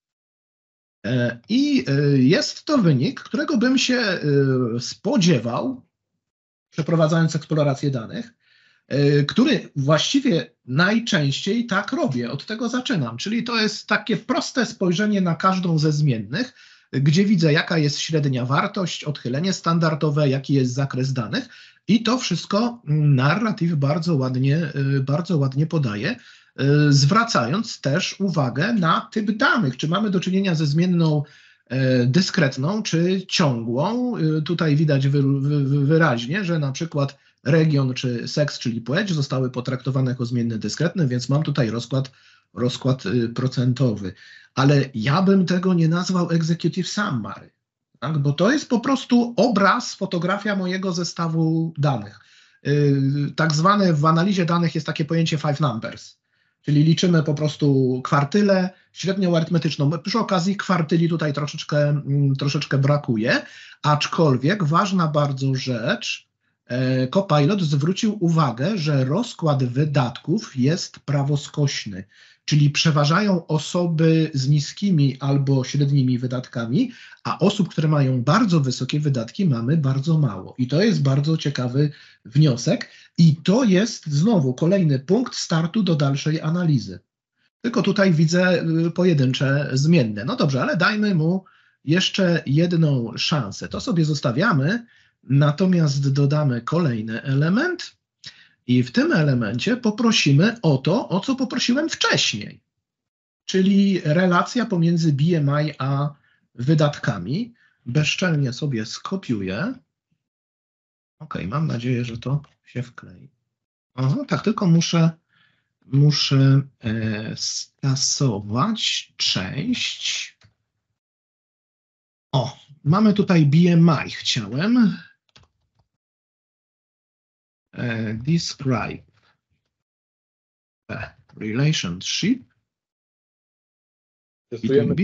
I jest to wynik, którego bym się spodziewał, przeprowadzając eksplorację danych, który właściwie najczęściej tak robię, od tego zaczynam, czyli to jest takie proste spojrzenie na każdą ze zmiennych, gdzie widzę, jaka jest średnia wartość, odchylenie standardowe, jaki jest zakres danych i to wszystko narratyw bardzo ładnie, bardzo ładnie podaje, zwracając też uwagę na typ danych, czy mamy do czynienia ze zmienną dyskretną, czy ciągłą. Tutaj widać wyraźnie, że na przykład region czy seks, czyli płeć zostały potraktowane jako zmienne dyskretne, więc mam tutaj rozkład, rozkład procentowy. Ale ja bym tego nie nazwał executive summary, tak? Bo to jest po prostu obraz, fotografia mojego zestawu danych. Tak zwane w analizie danych jest takie pojęcie five numbers, czyli liczymy po prostu kwartyle, średnią arytmetyczną. Przy okazji kwartyli tutaj troszeczkę, troszeczkę brakuje, aczkolwiek ważna bardzo rzecz, Copilot zwrócił uwagę, że rozkład wydatków jest prawoskośny, czyli przeważają osoby z niskimi albo średnimi wydatkami, a osób, które mają bardzo wysokie wydatki, mamy bardzo mało. I to jest bardzo ciekawy wniosek i to jest znowu kolejny punkt startu do dalszej analizy. Tylko tutaj widzę pojedyncze zmienne. No dobrze, ale dajmy mu jeszcze jedną szansę. To sobie zostawiamy. Natomiast dodamy kolejny element i w tym elemencie poprosimy o to, o co poprosiłem wcześniej, czyli relacja pomiędzy B M I a wydatkami. Bezczelnie sobie skopiuję. Ok, mam nadzieję, że to się wklei. Aha, tak, tylko muszę, muszę e, skasować część. O, mamy tutaj B M I, chciałem. Describe a relationship. Testujemy.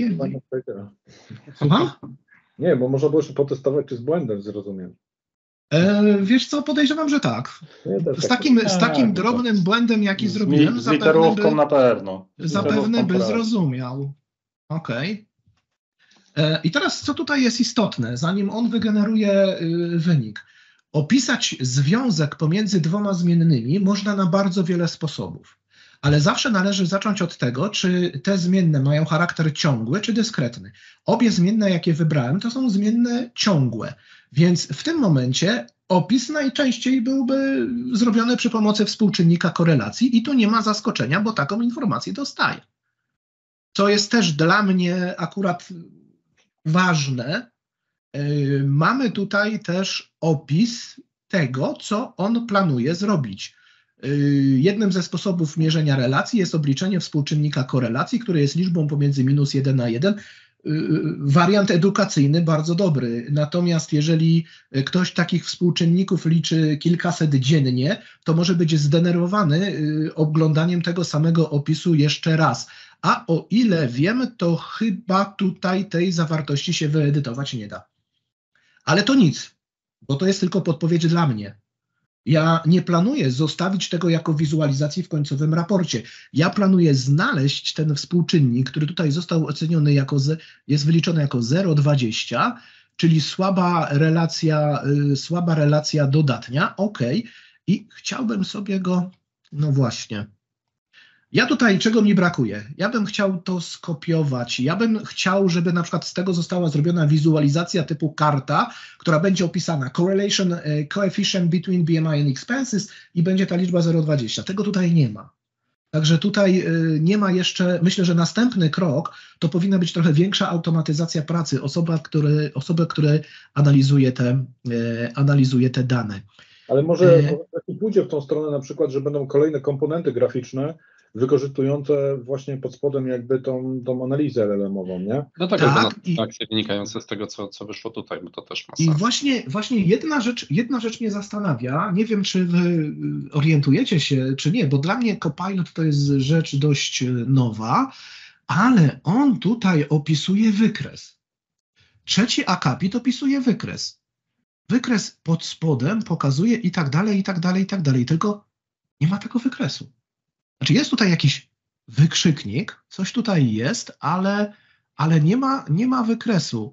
Słucham? Nie, bo można było jeszcze potestować, czy z błędem zrozumiem. E, wiesz co, podejrzewam, że tak. Z takim, z takim drobnym błędem, jaki z, zrobiłem, z literówką by, na pewno. Zapewne by zrozumiał. Okej. Okay. I teraz co tutaj jest istotne, zanim on wygeneruje y, wynik. Opisać związek pomiędzy dwoma zmiennymi można na bardzo wiele sposobów, ale zawsze należy zacząć od tego, czy te zmienne mają charakter ciągły czy dyskretny. Obie zmienne, jakie wybrałem, to są zmienne ciągłe, więc w tym momencie opis najczęściej byłby zrobiony przy pomocy współczynnika korelacji i tu nie ma zaskoczenia, bo taką informację dostaję. Co jest też dla mnie akurat ważne, Yy, mamy tutaj też opis tego, co on planuje zrobić. Yy, jednym ze sposobów mierzenia relacji jest obliczenie współczynnika korelacji, który jest liczbą pomiędzy minus jeden a jeden. Yy, wariant edukacyjny bardzo dobry. Natomiast jeżeli ktoś takich współczynników liczy kilkaset dziennie, to może być zdenerwowany yy, oglądaniem tego samego opisu jeszcze raz. A o ile wiem, to chyba tutaj tej zawartości się wyedytować nie da. Ale to nic, bo to jest tylko podpowiedź dla mnie. Ja nie planuję zostawić tego jako wizualizacji w końcowym raporcie. Ja planuję znaleźć ten współczynnik, który tutaj został oceniony jako, jest wyliczony jako zero przecinek dwadzieścia, czyli słaba relacja, y, słaba relacja dodatnia, ok. I chciałbym sobie go, no właśnie. Ja tutaj, czego mi brakuje? Ja bym chciał to skopiować. Ja bym chciał, żeby na przykład z tego została zrobiona wizualizacja typu karta, która będzie opisana correlation coefficient between B M I and expenses i będzie ta liczba zero przecinek dwadzieścia. Tego tutaj nie ma. Także tutaj nie ma jeszcze, myślę, że następny krok to powinna być trochę większa automatyzacja pracy osoba, który, osoby, które analizuje te, analizuje te dane. Ale może e... pójdzie w tą stronę na przykład, że będą kolejne komponenty graficzne, wykorzystujące właśnie pod spodem jakby tą, tą analizę L L M-ową, nie? No tak, Tak, albo i- na akcje wynikające z tego, co, co wyszło tutaj, bo to też ma I sens. właśnie, właśnie jedna rzecz, jedna rzecz mnie zastanawia, nie wiem, czy wy y, orientujecie się, czy nie, bo dla mnie Copilot to jest rzecz dość y, nowa, ale on tutaj opisuje wykres. Trzeci akapit opisuje wykres. Wykres pod spodem pokazuje i tak dalej, i tak dalej, i tak dalej, tylko nie ma tego wykresu. Znaczy jest tutaj jakiś wykrzyknik, coś tutaj jest, ale, ale nie ma, nie ma wykresu.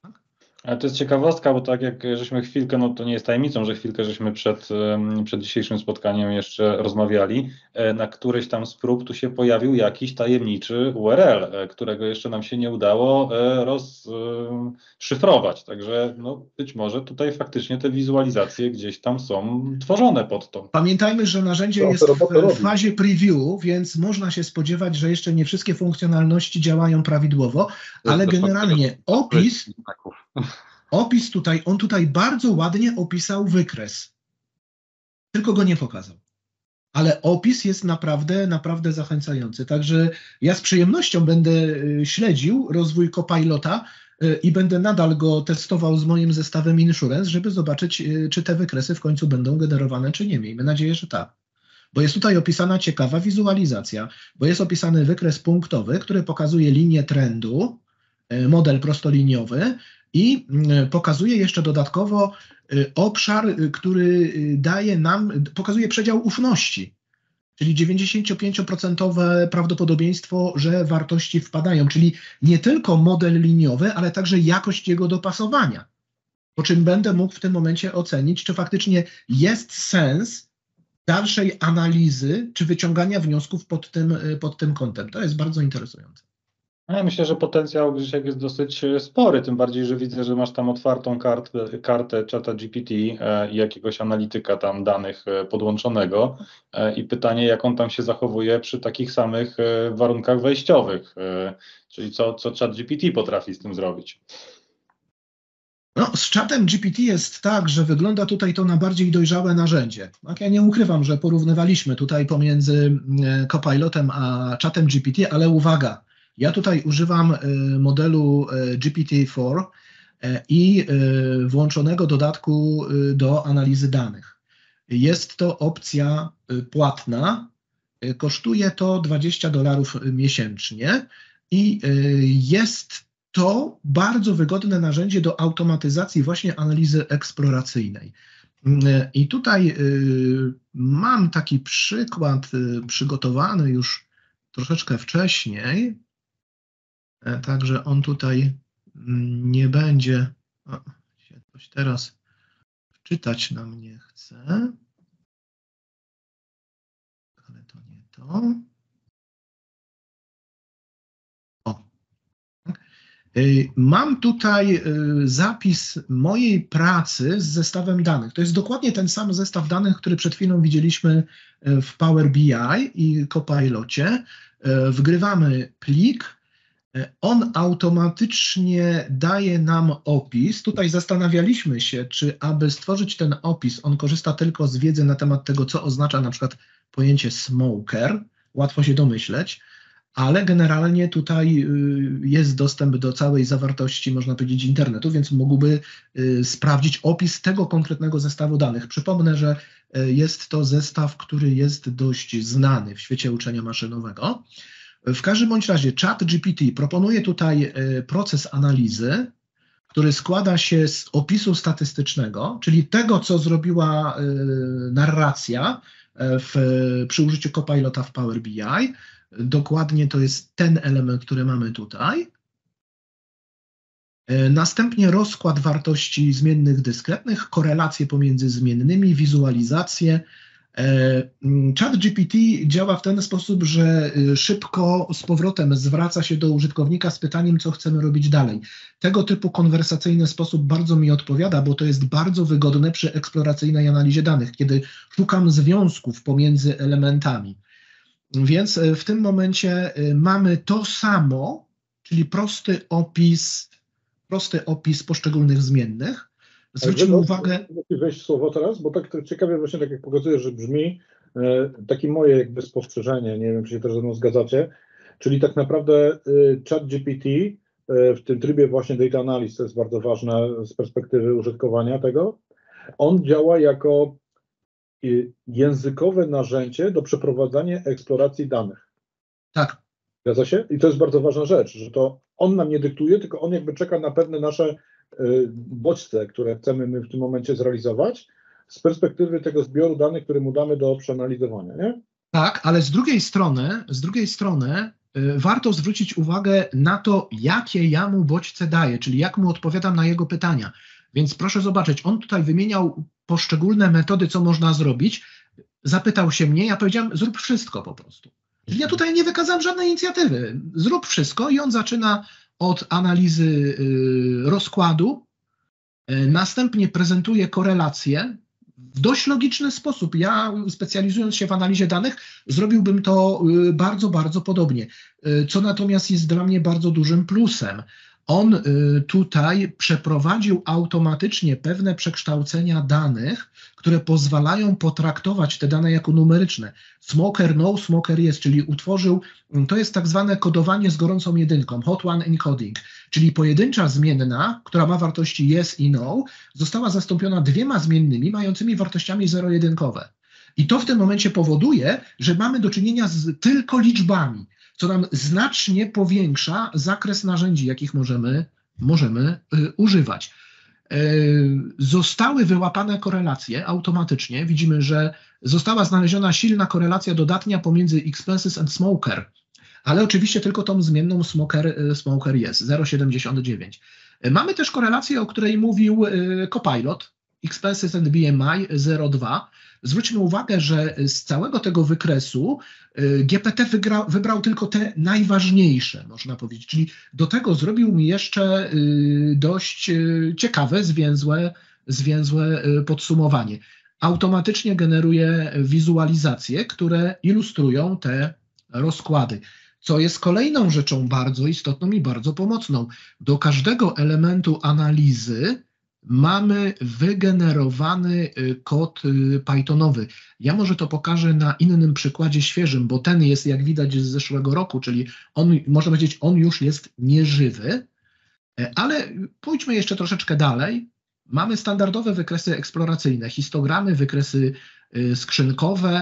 Ale to jest ciekawostka, bo tak jak żeśmy chwilkę, no to nie jest tajemnicą, że chwilkę żeśmy przed, em, przed dzisiejszym spotkaniem jeszcze rozmawiali, e, na któryś tam z prób tu się pojawił jakiś tajemniczy U R L, e, którego jeszcze nam się nie udało e, rozszyfrować. Także no, być może tutaj faktycznie te wizualizacje gdzieś tam są tworzone pod to. Pamiętajmy, że narzędzie To jest robota w, robi. w fazie preview, więc można się spodziewać, że jeszcze nie wszystkie funkcjonalności działają prawidłowo, To jest ale też generalnie tego- opis, znaków. opis tutaj, on tutaj bardzo ładnie opisał wykres. Tylko go nie pokazał. Ale opis jest naprawdę, naprawdę zachęcający. Także ja z przyjemnością będę y, śledził rozwój Copilota y, i będę nadal go testował z moim zestawem Insurance, żeby zobaczyć, y, czy te wykresy w końcu będą generowane, czy nie. Miejmy nadzieję, że tak. Bo jest tutaj opisana ciekawa wizualizacja, bo jest opisany wykres punktowy, który pokazuje linię trendu, y, model prostoliniowy i y, pokazuje jeszcze dodatkowo y, obszar, y, który y, daje nam, pokazuje przedział ufności, czyli dziewięćdziesięciopięcioprocentowe prawdopodobieństwo, że wartości wpadają, czyli nie tylko model liniowy, ale także jakość jego dopasowania, po czym będę mógł w tym momencie ocenić, czy faktycznie jest sens dalszej analizy, czy wyciągania wniosków pod tym, y, pod tym kątem. To jest bardzo interesujące. Ja myślę, że potencjał Grzesiek jest dosyć spory, tym bardziej, że widzę, że masz tam otwartą kartę, kartę czata G P T e, i jakiegoś analityka tam danych e, podłączonego e, i pytanie, jak on tam się zachowuje przy takich samych e, warunkach wejściowych, e, czyli co, co czat G P T potrafi z tym zrobić. No, z czatem G P T jest tak, że wygląda tutaj to na bardziej dojrzałe narzędzie. Tak, ja nie ukrywam, że porównywaliśmy tutaj pomiędzy e, Copilotem a czatem G P T, ale uwaga, ja tutaj używam e, modelu e, G P T cztery e, i e, włączonego dodatku e, do analizy danych. Jest to opcja e, płatna, e, kosztuje to dwadzieścia dolarów miesięcznie i e, jest to bardzo wygodne narzędzie do automatyzacji właśnie analizy eksploracyjnej. I tutaj y, mam taki przykład y, przygotowany już troszeczkę wcześniej, e, także on tutaj mm, nie będzie, o, się coś teraz wczytać nam nie chce, ale to nie to. Mam tutaj zapis mojej pracy z zestawem danych. To jest dokładnie ten sam zestaw danych, który przed chwilą widzieliśmy w Power B I i Copilocie. Wgrywamy plik, on automatycznie daje nam opis. Tutaj zastanawialiśmy się, czy aby stworzyć ten opis, on korzysta tylko z wiedzy na temat tego, co oznacza na przykład pojęcie smoker. Łatwo się domyśleć. Ale generalnie tutaj jest dostęp do całej zawartości, można powiedzieć, internetu, więc mógłby sprawdzić opis tego konkretnego zestawu danych. Przypomnę, że jest to zestaw, który jest dość znany w świecie uczenia maszynowego. W każdym bądź razie czat G P T proponuje tutaj proces analizy, który składa się z opisu statystycznego, czyli tego, co zrobiła narracja w, przy użyciu Copilota w Power B I. Dokładnie to jest ten element, który mamy tutaj. Następnie rozkład wartości zmiennych dyskretnych, korelacje pomiędzy zmiennymi, wizualizacje. ChatGPT działa w ten sposób, że szybko z powrotem zwraca się do użytkownika z pytaniem, co chcemy robić dalej. Tego typu konwersacyjny sposób bardzo mi odpowiada, bo to jest bardzo wygodne przy eksploracyjnej analizie danych, kiedy szukam związków pomiędzy elementami. Więc w tym momencie mamy to samo, czyli prosty opis, prosty opis poszczególnych zmiennych. Zwróćmy uwagę... Musi wejść w słowo teraz, bo tak ciekawie właśnie tak jak pokazujesz, że brzmi, takie moje jakby spostrzeżenie, nie wiem, czy się też ze mną zgadzacie, czyli tak naprawdę ChatGPT w tym trybie właśnie data analysis, to jest bardzo ważne z perspektywy użytkowania tego, on działa jako językowe narzędzie do przeprowadzania eksploracji danych. Tak. Zgadza się? I to jest bardzo ważna rzecz, że to on nam nie dyktuje, tylko on jakby czeka na pewne nasze y, bodźce, które chcemy my w tym momencie zrealizować z perspektywy tego zbioru danych, który mu damy do przeanalizowania, nie? Tak, ale z drugiej strony, z drugiej strony y, warto zwrócić uwagę na to, jakie ja mu bodźce daję, czyli jak mu odpowiadam na jego pytania. Więc proszę zobaczyć, on tutaj wymieniał poszczególne metody, co można zrobić. Zapytał się mnie, ja powiedziałem, zrób wszystko po prostu. Czyli ja tutaj nie wykazałem żadnej inicjatywy. Zrób wszystko i on zaczyna od analizy y, rozkładu, y, następnie prezentuje korelacje w dość logiczny sposób. Ja, specjalizując się w analizie danych, zrobiłbym to y, bardzo, bardzo podobnie. Y, co natomiast jest dla mnie bardzo dużym plusem. On y, tutaj przeprowadził automatycznie pewne przekształcenia danych, które pozwalają potraktować te dane jako numeryczne. Smoker no, smoker yes, czyli utworzył, to jest tak zwane kodowanie z gorącą jedynką, hot one encoding, czyli pojedyncza zmienna, która ma wartości yes i no, została zastąpiona dwiema zmiennymi mającymi wartościami zero-jedynkowe. I to w tym momencie powoduje, że mamy do czynienia z tylko liczbami, co nam znacznie powiększa zakres narzędzi, jakich możemy, możemy y, używać. Y, zostały wyłapane korelacje automatycznie. Widzimy, że została znaleziona silna korelacja dodatnia pomiędzy expenses and smoker, ale oczywiście tylko tą zmienną smoker, smoker jest zero przecinek siedemdziesiąt dziewięć. Y, mamy też korelację, o której mówił y, Copilot, expenses and B M I zero przecinek dwa. Zwróćmy uwagę, że z całego tego wykresu G P T wygra, wybrał tylko te najważniejsze, można powiedzieć. Czyli do tego zrobił mi jeszcze dość ciekawe, zwięzłe, zwięzłe podsumowanie. Automatycznie generuje wizualizacje, które ilustrują te rozkłady, co jest kolejną rzeczą bardzo istotną i bardzo pomocną. Do każdego elementu analizy mamy wygenerowany kod Pythonowy. Ja może to pokażę na innym przykładzie świeżym, bo ten jest, jak widać, z zeszłego roku, czyli on, można powiedzieć, on już jest nieżywy, ale pójdźmy jeszcze troszeczkę dalej. Mamy standardowe wykresy eksploracyjne, histogramy, wykresy skrzynkowe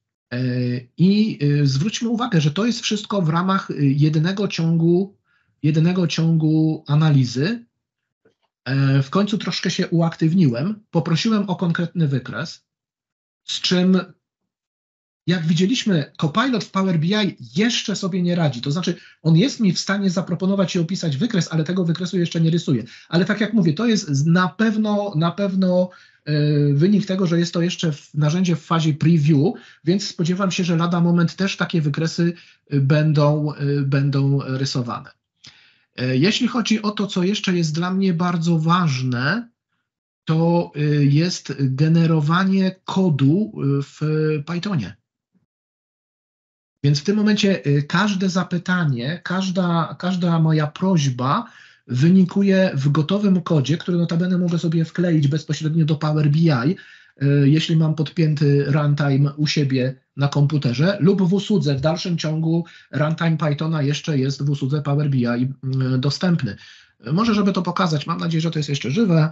i zwróćmy uwagę, że to jest wszystko w ramach jednego ciągu, jednego ciągu analizy. W końcu troszkę się uaktywniłem, poprosiłem o konkretny wykres, z czym, jak widzieliśmy, Copilot w Power B I jeszcze sobie nie radzi. To znaczy, on jest mi w stanie zaproponować i opisać wykres, ale tego wykresu jeszcze nie rysuje. Ale tak jak mówię, to jest na pewno, na pewno yy, wynik tego, że jest to jeszcze w, narzędzie w fazie preview, więc spodziewam się, że lada moment też takie wykresy yy, będą, yy, będą rysowane. Jeśli chodzi o to, co jeszcze jest dla mnie bardzo ważne, to jest generowanie kodu w Pythonie. Więc w tym momencie każde zapytanie, każda, każda moja prośba wynikuje w gotowym kodzie, który notabene mogę sobie wkleić bezpośrednio do Power B I, jeśli mam podpięty runtime u siebie na komputerze, lub w usłudze. W dalszym ciągu runtime Pythona jeszcze jest w usłudze Power B I dostępny. Może, żeby to pokazać, mam nadzieję, że to jest jeszcze żywe.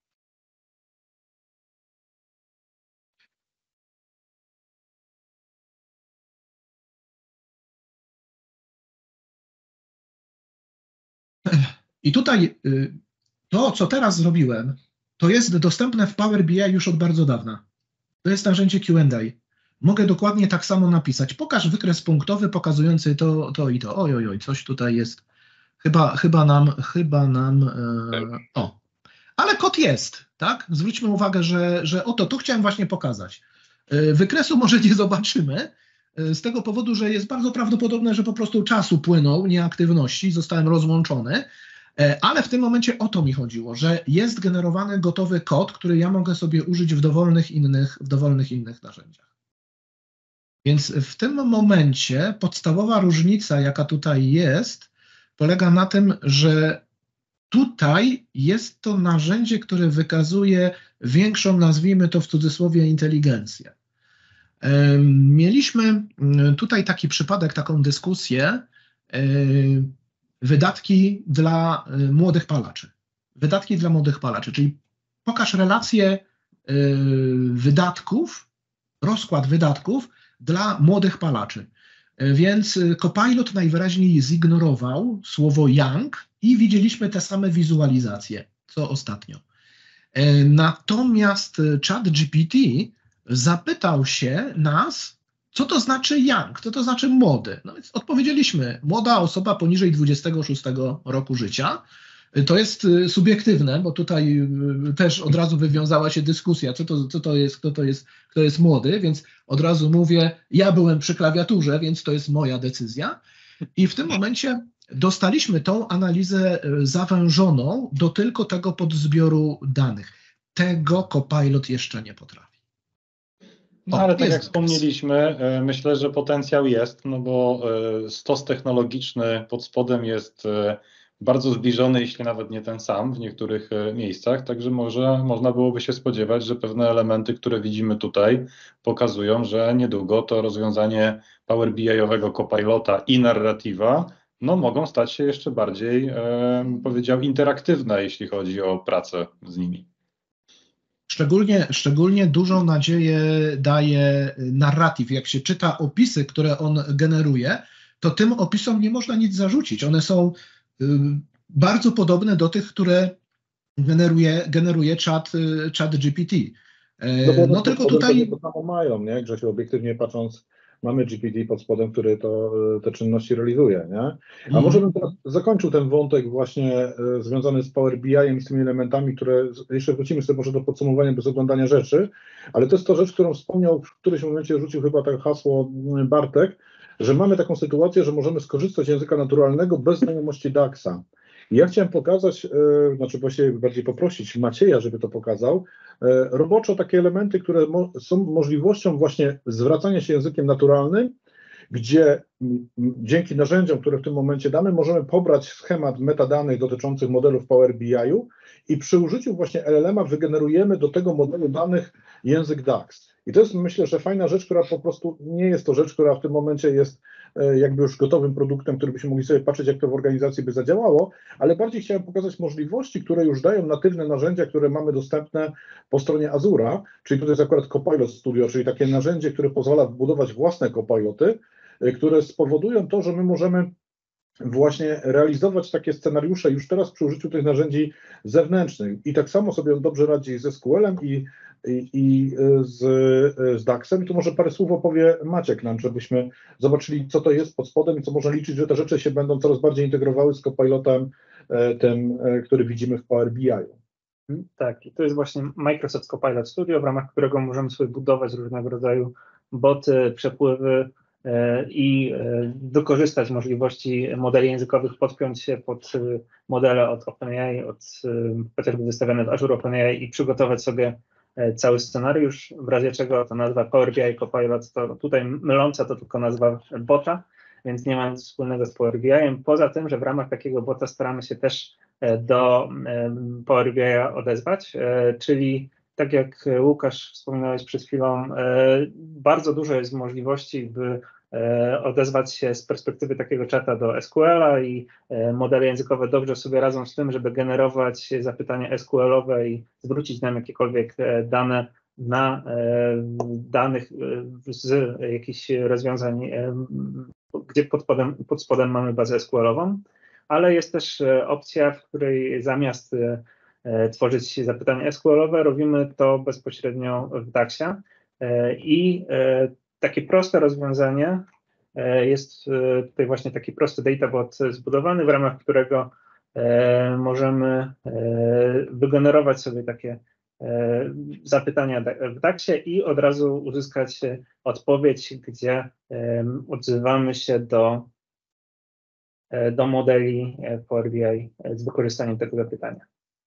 I tutaj to, co teraz zrobiłem, to jest dostępne w Power B I już od bardzo dawna. To jest narzędzie Q and A. Mogę dokładnie tak samo napisać. Pokaż wykres punktowy pokazujący to, to i to. Oj, oj, oj, coś tutaj jest. Chyba, chyba nam, chyba nam, e, o. Ale kod jest, tak? Zwróćmy uwagę, że, że oto, to chciałem właśnie pokazać. E, wykresu może nie zobaczymy, e, z tego powodu, że jest bardzo prawdopodobne, że po prostu czas upłynął, nieaktywności, zostałem rozłączony. Ale w tym momencie o to mi chodziło, że jest generowany gotowy kod, który ja mogę sobie użyć w dowolnych innych, w dowolnych innych narzędziach. Więc w tym momencie podstawowa różnica, jaka tutaj jest, polega na tym, że tutaj jest to narzędzie, które wykazuje większą, nazwijmy to w cudzysłowie, inteligencję. Mieliśmy tutaj taki przypadek, taką dyskusję, wydatki dla młodych palaczy. Wydatki dla młodych palaczy, czyli pokaż relację wydatków, rozkład wydatków dla młodych palaczy. Więc Copilot najwyraźniej zignorował słowo young i widzieliśmy te same wizualizacje, co ostatnio. Natomiast ChatGPT zapytał się nas, co to znaczy young, co to znaczy młody. No więc odpowiedzieliśmy, młoda osoba poniżej dwudziestego szóstego roku życia. To jest subiektywne, bo tutaj też od razu wywiązała się dyskusja, co to, co to jest, kto to jest, kto jest młody, więc od razu mówię, ja byłem przy klawiaturze, więc to jest moja decyzja. I w tym momencie dostaliśmy tą analizę zawężoną do tylko tego podzbioru danych. Tego Copilot jeszcze nie potrafi. No ale tak jak wspomnieliśmy, myślę, że potencjał jest, no bo stos technologiczny pod spodem jest bardzo zbliżony, jeśli nawet nie ten sam w niektórych miejscach, także może można byłoby się spodziewać, że pewne elementy, które widzimy tutaj, pokazują, że niedługo to rozwiązanie Power B I-owego Copilota i narratywa no, mogą stać się jeszcze bardziej, e, powiedział, interaktywne, jeśli chodzi o pracę z nimi. Szczególnie, szczególnie dużą nadzieję daje narratyw. Jak się czyta opisy, które on generuje, to tym opisom nie można nic zarzucić. One są y, bardzo podobne do tych, które generuje, generuje chat, chat G P T. E, no, bo no tylko tutaj... To samo mają, nie? Grzesiu, obiektywnie patrząc, mamy G P T pod spodem, który to, te czynności realizuje, nie? A Mhm. może bym teraz zakończył ten wątek właśnie e, związany z Power B I-em i z tymi elementami, które, jeszcze wrócimy sobie może do podsumowania bez oglądania rzeczy, ale to jest to rzecz, którą wspomniał, w którymś momencie rzucił chyba tak hasło Bartek, że mamy taką sytuację, że możemy skorzystać z języka naturalnego bez znajomości daksa. I ja chciałem pokazać, e, znaczy właściwie bardziej poprosić Macieja, żeby to pokazał, e, roboczo takie elementy, które mo są możliwością właśnie zwracania się językiem naturalnym, gdzie m, dzięki narzędziom, które w tym momencie damy, możemy pobrać schemat metadanych dotyczących modelów Power B I-u i przy użyciu właśnie L L M-a wygenerujemy do tego modelu danych język DAX. I to jest, myślę, że fajna rzecz, która po prostu nie jest to rzecz, która w tym momencie jest jakby już gotowym produktem, który byśmy mogli sobie patrzeć, jak to w organizacji by zadziałało, ale bardziej chciałem pokazać możliwości, które już dają natywne narzędzia, które mamy dostępne po stronie Azura, czyli tutaj jest akurat Copilot Studio, czyli takie narzędzie, które pozwala wbudować własne copiloty, które spowodują to, że my możemy właśnie realizować takie scenariusze już teraz przy użyciu tych narzędzi zewnętrznych. I tak samo sobie on dobrze radzi z S Q L-em i, i, i z, z DAX-em. I tu może parę słów opowie Maciek nam, żebyśmy zobaczyli, co to jest pod spodem i co można liczyć, że te rzeczy się będą coraz bardziej integrowały z Copilotem, tym, który widzimy w Power B I-u. Tak, i to jest właśnie Microsoft Copilot Studio, w ramach którego możemy sobie budować różnego rodzaju boty, przepływy i wykorzystać możliwości modeli językowych, podpiąć się pod modele od OpenAI, od chociażby wystawione w Azure OpenAI i przygotować sobie cały scenariusz, w razie czego ta nazwa Power B I Copilot to tutaj myląca, to tylko nazwa bota, więc nie ma nic wspólnego z Power B I-em, poza tym, że w ramach takiego bota staramy się też do Power B I odezwać, czyli tak jak Łukasz wspominałeś przed chwilą, bardzo dużo jest możliwości, by odezwać się z perspektywy takiego czata do S Q L-a i modele językowe dobrze sobie radzą z tym, żeby generować zapytania S Q L-owe i zwrócić nam jakiekolwiek dane na danych z jakichś rozwiązań, gdzie pod spodem, pod spodem mamy bazę S Q L-ową, ale jest też opcja, w której zamiast tworzyć zapytania S Q L-owe, robimy to bezpośrednio w DAX-ie i takie proste rozwiązanie jest tutaj właśnie taki prosty databot zbudowany, w ramach którego możemy wygenerować sobie takie zapytania w DAX-ie i od razu uzyskać odpowiedź, gdzie odzywamy się do, do modeli Power B I z wykorzystaniem tego zapytania.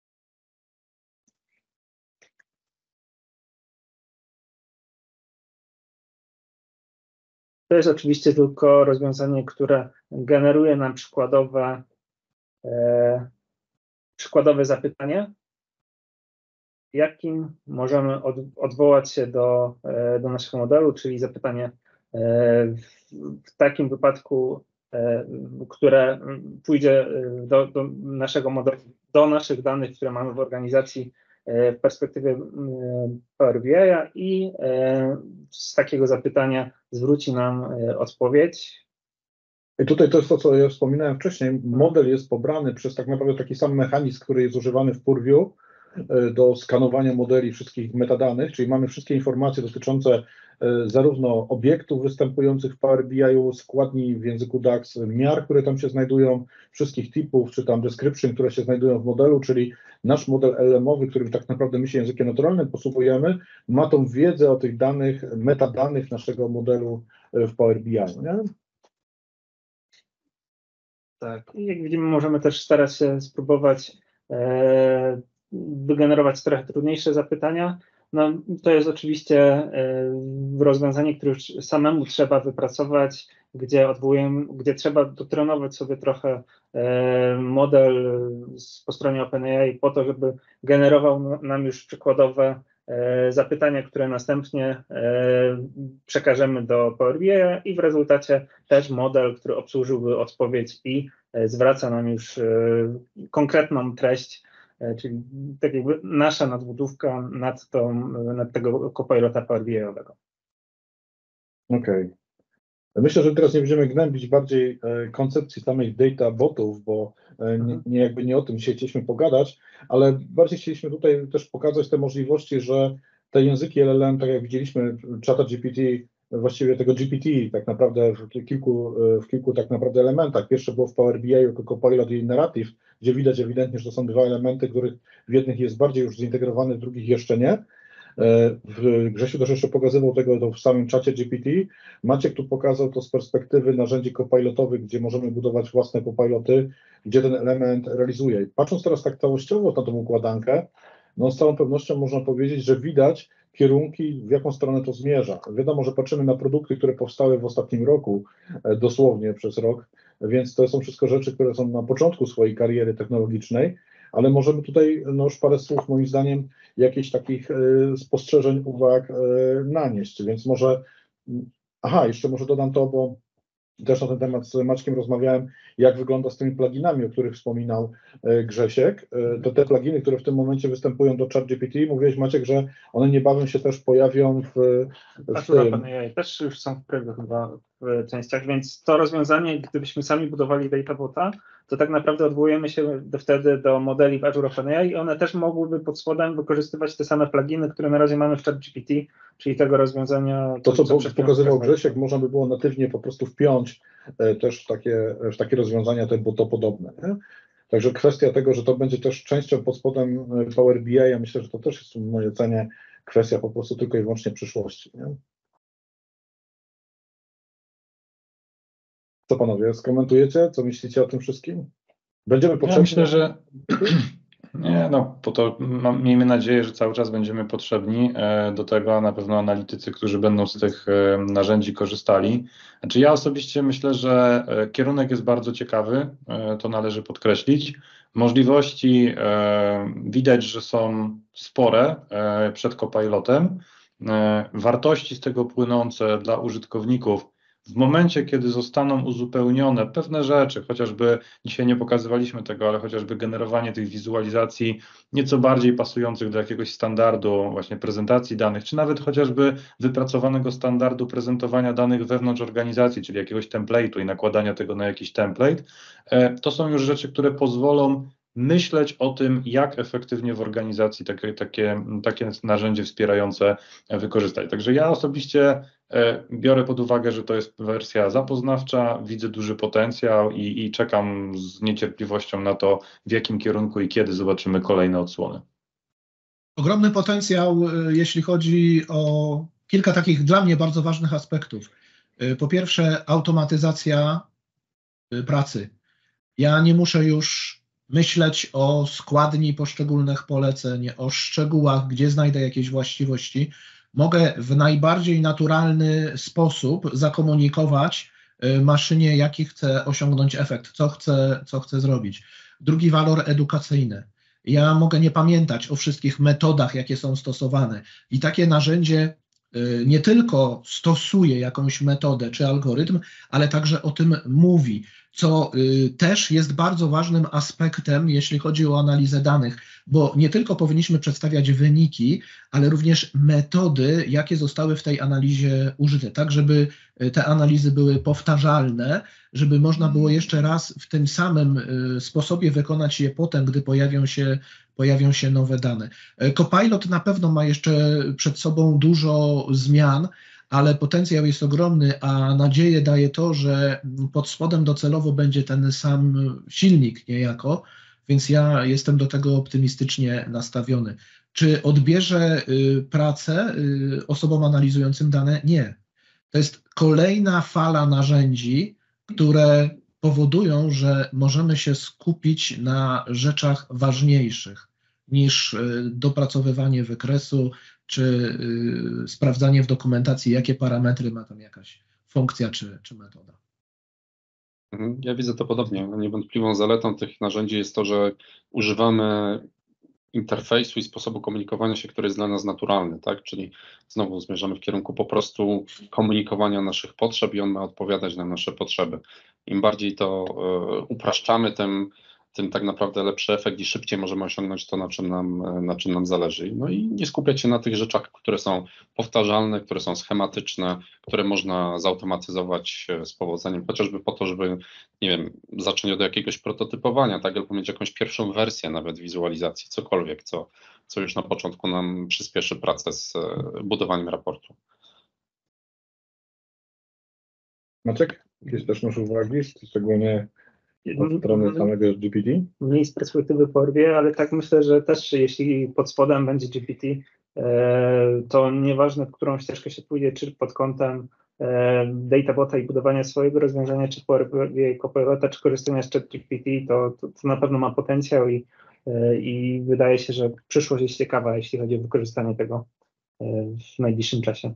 To jest oczywiście tylko rozwiązanie, które generuje nam przykładowe, e, przykładowe zapytanie. jakim możemy od, odwołać się do, do naszego modelu, czyli zapytanie w, w takim wypadku, które pójdzie do, do naszego modelu, do naszych danych, które mamy w organizacji w perspektywie Power B I i z takiego zapytania zwróci nam odpowiedź. I tutaj to jest to, co ja wspominałem wcześniej. Model jest pobrany przez tak naprawdę taki sam mechanizm, który jest używany w Purview do skanowania modeli wszystkich metadanych, czyli mamy wszystkie informacje dotyczące zarówno obiektów występujących w Power B I, składni w języku DAX, miar, które tam się znajdują, wszystkich typów, czy tam description, które się znajdują w modelu, czyli nasz model L M owy, którym tak naprawdę my się językiem naturalnym posługujemy, ma tą wiedzę o tych danych, metadanych naszego modelu w Power B I. Nie? Tak, i jak widzimy, możemy też starać się spróbować e, wygenerować trochę trudniejsze zapytania. No, to jest oczywiście e, rozwiązanie, które już samemu trzeba wypracować, gdzie odwołujemy, gdzie trzeba dotrenować sobie trochę e, model z, po stronie OpenAI po to, żeby generował nam już przykładowe e, zapytania, które następnie e, przekażemy do Power B I i w rezultacie też model, który obsłużyłby odpowiedź i e, zwraca nam już e, konkretną treść, e, czyli tak jakby nasza nadbudówka nad, tą, nad tego copilota Power B I-owego. Okej. Okay. Myślę, że teraz nie będziemy gnębić bardziej e, koncepcji samych data botów, bo e, nie, nie, jakby nie o tym dzisiaj chcieliśmy pogadać, ale bardziej chcieliśmy tutaj też pokazać te możliwości, że te języki L L M, tak jak widzieliśmy, czata G P T, właściwie tego G P T tak naprawdę w kilku, w kilku tak naprawdę elementach. Pierwsze było w Power B I jako Copilot i Narrative, gdzie widać ewidentnie, że to są dwa elementy, których w jednych jest bardziej już zintegrowany, w drugich jeszcze nie. Grzesiu też jeszcze pokazywał tego to w samym czacie G P T. Maciek tu pokazał to z perspektywy narzędzi copilotowych, gdzie możemy budować własne copiloty, gdzie ten element realizuje. Patrząc teraz tak całościowo na tą układankę, no z całą pewnością można powiedzieć, że widać kierunki, w jaką stronę to zmierza. Wiadomo, że patrzymy na produkty, które powstały w ostatnim roku, dosłownie przez rok, więc to są wszystko rzeczy, które są na początku swojej kariery technologicznej, ale możemy tutaj no już parę słów, moim zdaniem, jakichś takich y, spostrzeżeń, uwag y, nanieść, więc może, aha, jeszcze może dodam to, bo też na ten temat z Maćkiem rozmawiałem, jak wygląda z tymi pluginami, o których wspominał y, Grzesiek. Y, to te pluginy, które w tym momencie występują do ChatGPT, mówiłeś, Maciek, że one niebawem się też pojawią w, w tym. Też już są w preview chyba w częściach, więc to rozwiązanie, gdybyśmy sami budowali databota, to tak naprawdę odwołujemy się do, wtedy do modeli w Azure OpenAI i one też mogłyby pod spodem wykorzystywać te same pluginy, które na razie mamy w ChatGPT, czyli tego rozwiązania. To, co, co pokazywał Grzesiek, można by było natywnie po prostu wpiąć e, też w takie, w takie rozwiązania te botopodobne. Nie? Także kwestia tego, że to będzie też częścią pod spodem Power B I, ja myślę, że to też jest w mojej ocenie kwestia po prostu tylko i wyłącznie przyszłości. Nie? Co panowie, skomentujecie? Co myślicie o tym wszystkim? Będziemy potrzebni? Ja myślę, że nie, no po to mam, miejmy nadzieję, że cały czas będziemy potrzebni do tego, a na pewno analitycy, którzy będą z tych narzędzi korzystali. Znaczy ja osobiście myślę, że kierunek jest bardzo ciekawy, to należy podkreślić. Możliwości widać, że są spore przed copilotem. Wartości z tego płynące dla użytkowników w momencie, kiedy zostaną uzupełnione pewne rzeczy, chociażby dzisiaj nie pokazywaliśmy tego, ale chociażby generowanie tych wizualizacji nieco bardziej pasujących do jakiegoś standardu właśnie prezentacji danych, czy nawet chociażby wypracowanego standardu prezentowania danych wewnątrz organizacji, czyli jakiegoś template'u i nakładania tego na jakiś template, to są już rzeczy, które pozwolą myśleć o tym, jak efektywnie w organizacji takie, takie, takie narzędzie wspierające wykorzystać. Także ja osobiście biorę pod uwagę, że to jest wersja zapoznawcza, widzę duży potencjał i, i czekam z niecierpliwością na to, w jakim kierunku i kiedy zobaczymy kolejne odsłony. Ogromny potencjał, jeśli chodzi o kilka takich dla mnie bardzo ważnych aspektów. Po pierwsze, automatyzacja pracy. Ja nie muszę już myśleć o składni poszczególnych poleceń, o szczegółach, gdzie znajdę jakieś właściwości. Mogę w najbardziej naturalny sposób zakomunikować maszynie, jaki chcę osiągnąć efekt, co chcę, co chcę zrobić. Drugi walor edukacyjny. Ja mogę nie pamiętać o wszystkich metodach, jakie są stosowane. I takie narzędzie nie tylko stosuje jakąś metodę czy algorytm, ale także o tym mówi, co też jest bardzo ważnym aspektem, jeśli chodzi o analizę danych, bo nie tylko powinniśmy przedstawiać wyniki, ale również metody, jakie zostały w tej analizie użyte, tak żeby te analizy były powtarzalne, żeby można było jeszcze raz w tym samym sposobie wykonać je potem, gdy pojawią się, pojawią się nowe dane. Copilot na pewno ma jeszcze przed sobą dużo zmian, ale potencjał jest ogromny, a nadzieję daje to, że pod spodem docelowo będzie ten sam silnik niejako, więc ja jestem do tego optymistycznie nastawiony. Czy odbierze pracę osobom analizującym dane? Nie. To jest kolejna fala narzędzi, które powodują, że możemy się skupić na rzeczach ważniejszych niż dopracowywanie wykresu czy sprawdzanie w dokumentacji, jakie parametry ma tam jakaś funkcja czy, czy metoda. Ja widzę to podobnie. Niewątpliwą zaletą tych narzędzi jest to, że używamy interfejsu i sposobu komunikowania się, który jest dla nas naturalny, tak? Czyli znowu zmierzamy w kierunku po prostu komunikowania naszych potrzeb i on ma odpowiadać na nasze potrzeby. Im bardziej to y, upraszczamy, tym, tym tak naprawdę lepszy efekt i szybciej możemy osiągnąć to, na czym nam, na czym nam zależy. No i nie skupiać się na tych rzeczach, które są powtarzalne, które są schematyczne, które można zautomatyzować z powodzeniem, chociażby po to, żeby, nie wiem, zacząć od jakiegoś prototypowania, tak, albo mieć jakąś pierwszą wersję nawet wizualizacji, cokolwiek, co, co już na początku nam przyspieszy pracę z budowaniem raportu. Maciek, jakieś też masz uwagi, szczególnie od strony samego G P T? Mniej z perspektywy Power B I, ale tak myślę, że też jeśli pod spodem będzie G P T, to nieważne, w którą ścieżkę się pójdzie, czy pod kątem databota i budowania swojego rozwiązania, czy Power B I Copilota, czy korzystania z ChatGPT, to, to, to na pewno ma potencjał i, i wydaje się, że przyszłość jest ciekawa, jeśli chodzi o wykorzystanie tego w najbliższym czasie.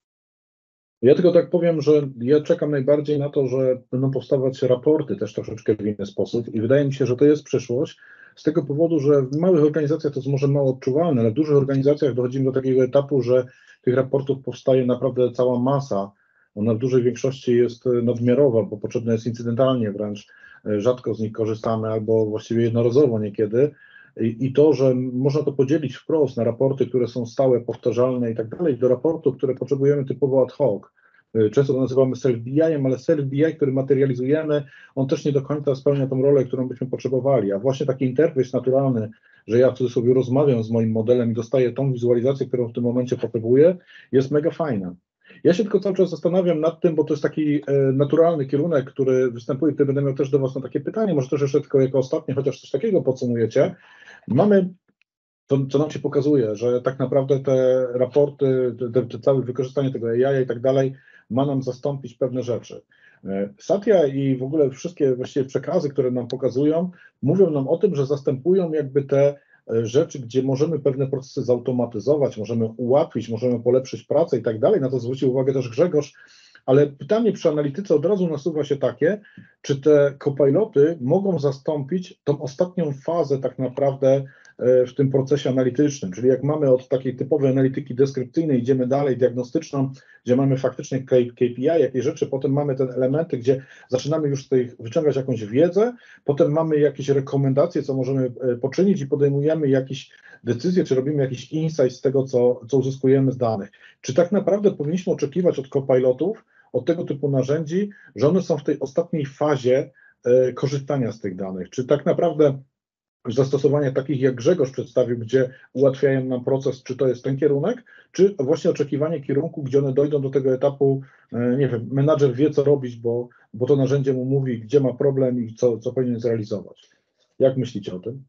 Ja tylko tak powiem, że ja czekam najbardziej na to, że będą powstawać raporty też troszeczkę w inny sposób i wydaje mi się, że to jest przyszłość z tego powodu, że w małych organizacjach to jest może mało odczuwalne, ale w dużych organizacjach dochodzimy do takiego etapu, że tych raportów powstaje naprawdę cała masa. Ona w dużej większości jest nadmiarowa, bo potrzebna jest incydentalnie wręcz, rzadko z nich korzystamy albo właściwie jednorazowo niekiedy. I to, że można to podzielić wprost na raporty, które są stałe, powtarzalne i tak dalej, do raportów, które potrzebujemy typowo ad hoc. Często to nazywamy self-B I-em, ale self-B I, który materializujemy, on też nie do końca spełnia tą rolę, którą byśmy potrzebowali. A właśnie taki interfejs naturalny, że ja w cudzysłowie rozmawiam z moim modelem i dostaję tą wizualizację, którą w tym momencie potrzebuję, jest mega fajna. Ja się tylko cały czas zastanawiam nad tym, bo to jest taki e, naturalny kierunek, który występuje, który będę miał też do Was na takie pytanie, może też jeszcze tylko jako ostatnie, chociaż coś takiego podsumujecie. Mamy, to, co nam się pokazuje, że tak naprawdę te raporty, te, te całe wykorzystanie tego A I i tak dalej ma nam zastąpić pewne rzeczy. Satya i w ogóle wszystkie właściwie przekazy, które nam pokazują, mówią nam o tym, że zastępują jakby te rzeczy, gdzie możemy pewne procesy zautomatyzować, możemy ułatwić, możemy polepszyć pracę i tak dalej. Na to zwrócił uwagę też Grzegorz, ale pytanie przy analityce od razu nasuwa się takie, czy te copiloty mogą zastąpić tą ostatnią fazę tak naprawdę w tym procesie analitycznym, czyli jak mamy od takiej typowej analityki deskrypcyjnej, idziemy dalej, diagnostyczną, gdzie mamy faktycznie K P I, jakieś rzeczy, potem mamy te elementy, gdzie zaczynamy już z tych wyciągać jakąś wiedzę, potem mamy jakieś rekomendacje, co możemy poczynić i podejmujemy jakieś decyzje, czy robimy jakiś insight z tego, co, co uzyskujemy z danych. Czy tak naprawdę powinniśmy oczekiwać od copilotów, od tego typu narzędzi, że one są w tej ostatniej fazie e, korzystania z tych danych? Czy tak naprawdę zastosowania takich, jak Grzegorz przedstawił, gdzie ułatwiają nam proces, czy to jest ten kierunek, czy właśnie oczekiwanie kierunku, gdzie one dojdą do tego etapu, nie wiem, menadżer wie, co robić, bo, bo to narzędzie mu mówi, gdzie ma problem i co, co powinien zrealizować. Jak myślicie o tym?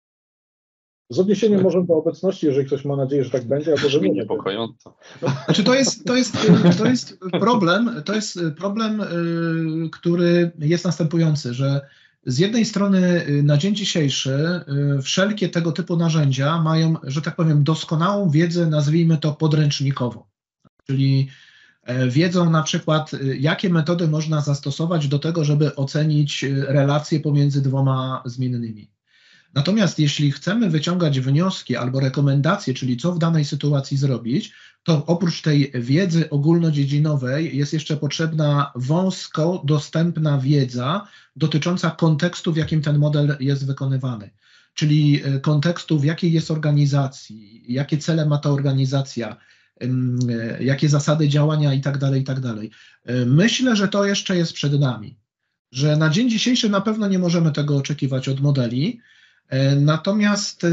Z odniesieniem może do obecności, jeżeli ktoś ma nadzieję, że tak będzie, albo że nie. Niepokojąco. Znaczy to jest, to jest, to jest problem, to jest problem, który jest następujący, że z jednej strony na dzień dzisiejszy wszelkie tego typu narzędzia mają, że tak powiem, doskonałą wiedzę, nazwijmy to podręcznikową, czyli wiedzą na przykład, jakie metody można zastosować do tego, żeby ocenić relacje pomiędzy dwoma zmiennymi. Natomiast jeśli chcemy wyciągać wnioski albo rekomendacje, czyli co w danej sytuacji zrobić, to oprócz tej wiedzy ogólnodziedzinowej jest jeszcze potrzebna wąsko dostępna wiedza dotycząca kontekstu, w jakim ten model jest wykonywany. Czyli kontekstu, w jakiej jest organizacji, jakie cele ma ta organizacja, jakie zasady działania i tak dalej, i tak dalej. Myślę, że to jeszcze jest przed nami, że na dzień dzisiejszy na pewno nie możemy tego oczekiwać od modeli, natomiast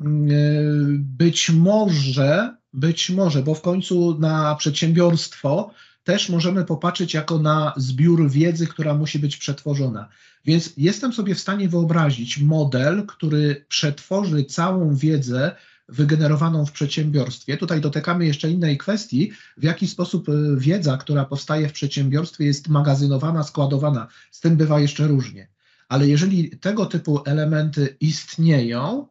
być może, być może, bo w końcu na przedsiębiorstwo też możemy popatrzeć jako na zbiór wiedzy, która musi być przetworzona. Więc jestem sobie w stanie wyobrazić model, który przetworzy całą wiedzę wygenerowaną w przedsiębiorstwie. Tutaj dotykamy jeszcze innej kwestii, w jaki sposób wiedza, która powstaje w przedsiębiorstwie, jest magazynowana, składowana. Z tym bywa jeszcze różnie. Ale jeżeli tego typu elementy istnieją,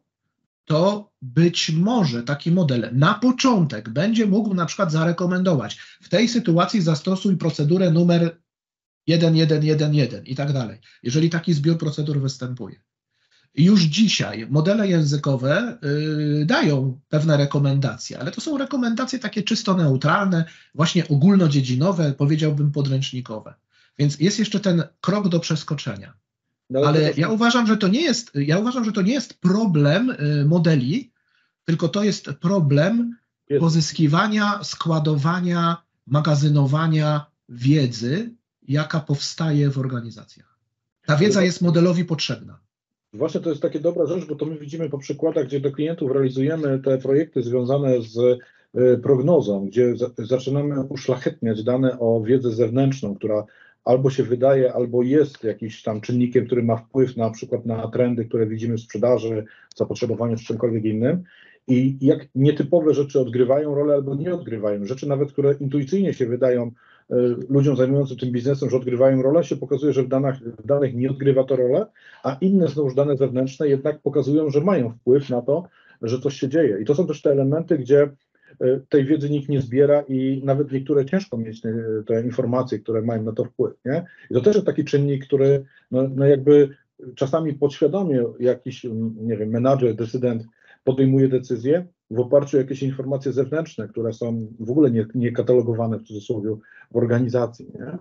to być może taki model na początek będzie mógł na przykład zarekomendować: w tej sytuacji zastosuj procedurę numer jeden jeden jeden jeden i tak dalej, jeżeli taki zbiór procedur występuje. Już dzisiaj modele językowe y, dają pewne rekomendacje, ale to są rekomendacje takie czysto neutralne, właśnie ogólnodziedzinowe, powiedziałbym podręcznikowe. Więc jest jeszcze ten krok do przeskoczenia. No, Ale ja uważam, że to nie jest, ja uważam, że to nie jest problem y, modeli, tylko to jest problem pozyskiwania, składowania, magazynowania wiedzy, jaka powstaje w organizacjach. Ta wiedza jest modelowi potrzebna. Właśnie to jest taka dobra rzecz, bo to my widzimy po przykładach, gdzie do klientów realizujemy te projekty związane z y, prognozą, gdzie za, zaczynamy uszlachetniać dane o wiedzę zewnętrzną, która albo się wydaje, albo jest jakimś tam czynnikiem, który ma wpływ na przykład na trendy, które widzimy w sprzedaży, zapotrzebowanie w czymkolwiek innym. I jak nietypowe rzeczy odgrywają rolę albo nie odgrywają. Rzeczy nawet, które intuicyjnie się wydają y, ludziom zajmującym tym biznesem, że odgrywają rolę, się pokazuje, że w danych, w danych nie odgrywa to rolę, a inne znowuż dane zewnętrzne jednak pokazują, że mają wpływ na to, że coś się dzieje. I to są też te elementy, gdzie y, tej wiedzy nikt nie zbiera i nawet niektóre ciężko mieć y, te informacje, które mają na to wpływ. Nie? I to też jest taki czynnik, który no, no jakby czasami podświadomie jakiś, nie wiem, menadżer, decydent podejmuje decyzje w oparciu o jakieś informacje zewnętrzne, które są w ogóle nie, nie katalogowane w cudzysłowie w organizacji. Nie?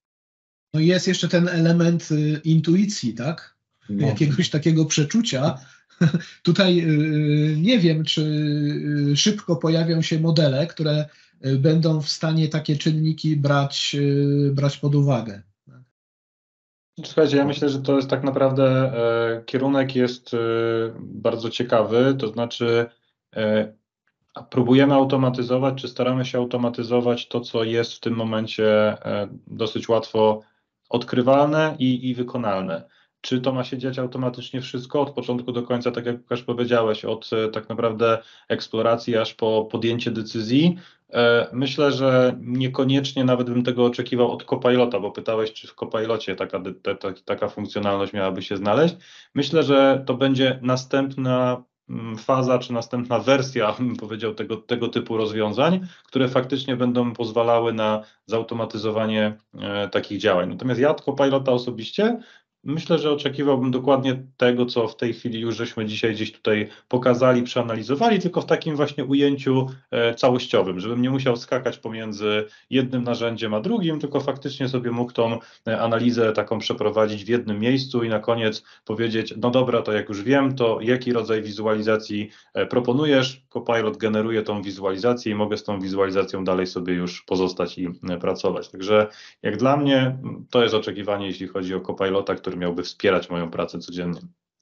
No i jest jeszcze ten element y, intuicji, tak? No. Jakiegoś takiego przeczucia. Tutaj y, nie wiem, czy y, szybko pojawią się modele, które y, będą w stanie takie czynniki brać, y, brać pod uwagę. Słuchajcie, ja myślę, że to jest tak naprawdę e, kierunek jest e, bardzo ciekawy, to znaczy e, próbujemy automatyzować, czy staramy się automatyzować to, co jest w tym momencie e, dosyć łatwo odkrywalne i, i wykonalne. Czy to ma się dziać automatycznie wszystko od początku do końca, tak jak Łukasz powiedziałeś, od e, tak naprawdę eksploracji aż po podjęcie decyzji? E, myślę, że niekoniecznie nawet bym tego oczekiwał od Copilota, bo pytałeś, czy w Copilocie taka, te, te, taka funkcjonalność miałaby się znaleźć. Myślę, że to będzie następna faza, czy następna wersja, bym powiedział, tego, tego typu rozwiązań, które faktycznie będą pozwalały na zautomatyzowanie e, takich działań. Natomiast ja od Copilota osobiście myślę, że oczekiwałbym dokładnie tego, co w tej chwili już żeśmy dzisiaj gdzieś tutaj pokazali, przeanalizowali, tylko w takim właśnie ujęciu e, całościowym, żebym nie musiał skakać pomiędzy jednym narzędziem a drugim, tylko faktycznie sobie mógł tą e, analizę taką przeprowadzić w jednym miejscu i na koniec powiedzieć: no dobra, to jak już wiem, to jaki rodzaj wizualizacji e, proponujesz? Copilot generuje tą wizualizację i mogę z tą wizualizacją dalej sobie już pozostać i e, pracować. Także jak dla mnie to jest oczekiwanie, jeśli chodzi o Copilota, który miałby wspierać moją pracę codziennie.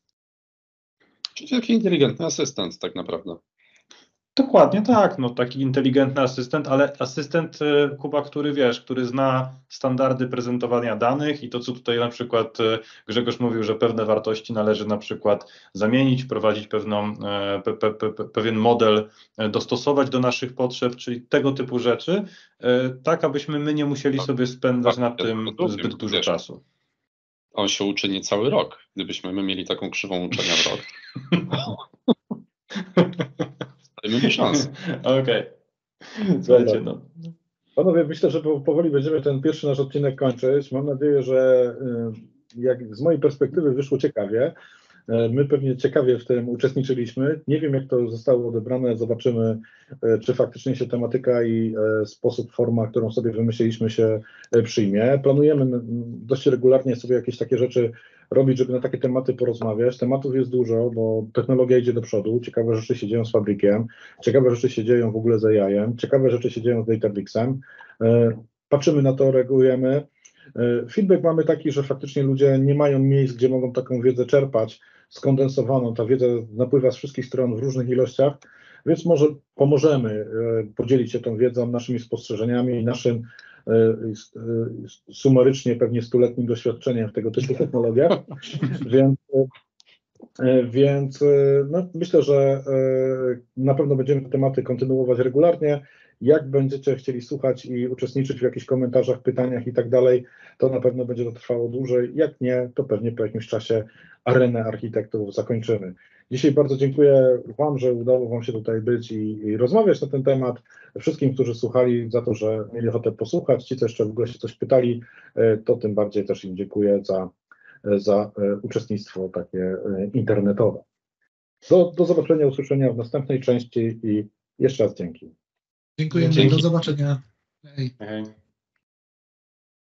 Czyli taki inteligentny asystent tak naprawdę. Dokładnie tak, no taki inteligentny asystent, ale asystent, Kuba, który wiesz, który zna standardy prezentowania danych i to, co tutaj na przykład Grzegorz mówił, że pewne wartości należy na przykład zamienić, wprowadzić pewną, pe, pe, pe, pewien model, dostosować do naszych potrzeb, czyli tego typu rzeczy, tak abyśmy my nie musieli sobie spędzać nad tym zbyt dużo czasu. On się uczy nie cały rok. Gdybyśmy my mieli taką krzywą uczenia w rok. Dajmy mu szansę. Okej. Okay. Słuchajcie, no. Panowie, myślę, że powoli będziemy ten pierwszy nasz odcinek kończyć. Mam nadzieję, że jak z mojej perspektywy wyszło ciekawie. My pewnie ciekawie w tym uczestniczyliśmy. Nie wiem, jak to zostało odebrane. Zobaczymy, czy faktycznie się tematyka i sposób, forma, którą sobie wymyśliliśmy, się przyjmie. Planujemy dość regularnie sobie jakieś takie rzeczy robić, żeby na takie tematy porozmawiać. Tematów jest dużo, bo technologia idzie do przodu. Ciekawe rzeczy się dzieją z Fabrykiem, ciekawe rzeczy się dzieją w ogóle z A I-em, ciekawe rzeczy się dzieją z Databricksem. Patrzymy na to, reagujemy. Feedback mamy taki, że faktycznie ludzie nie mają miejsc, gdzie mogą taką wiedzę czerpać, skondensowaną. Ta wiedza napływa z wszystkich stron w różnych ilościach, więc może pomożemy podzielić się tą wiedzą, naszymi spostrzeżeniami i naszym sumarycznie pewnie stuletnim doświadczeniem w tego typu technologiach. Więc, więc no, myślę, że na pewno będziemy te tematy kontynuować regularnie. Jak będziecie chcieli słuchać i uczestniczyć w jakichś komentarzach, pytaniach i tak dalej, to na pewno będzie to trwało dłużej. Jak nie, to pewnie po jakimś czasie arenę architektów zakończymy. Dzisiaj bardzo dziękuję Wam, że udało Wam się tutaj być i, i rozmawiać na ten temat. Wszystkim, którzy słuchali, za to, że mieli ochotę posłuchać. Ci, co jeszcze w ogóle się coś pytali, to tym bardziej też im dziękuję za, za uczestnictwo takie internetowe. Do, do zobaczenia, usłyszenia w następnej części i jeszcze raz dzięki. Dziękujemy, Dzięki. do zobaczenia. Hej. Hej.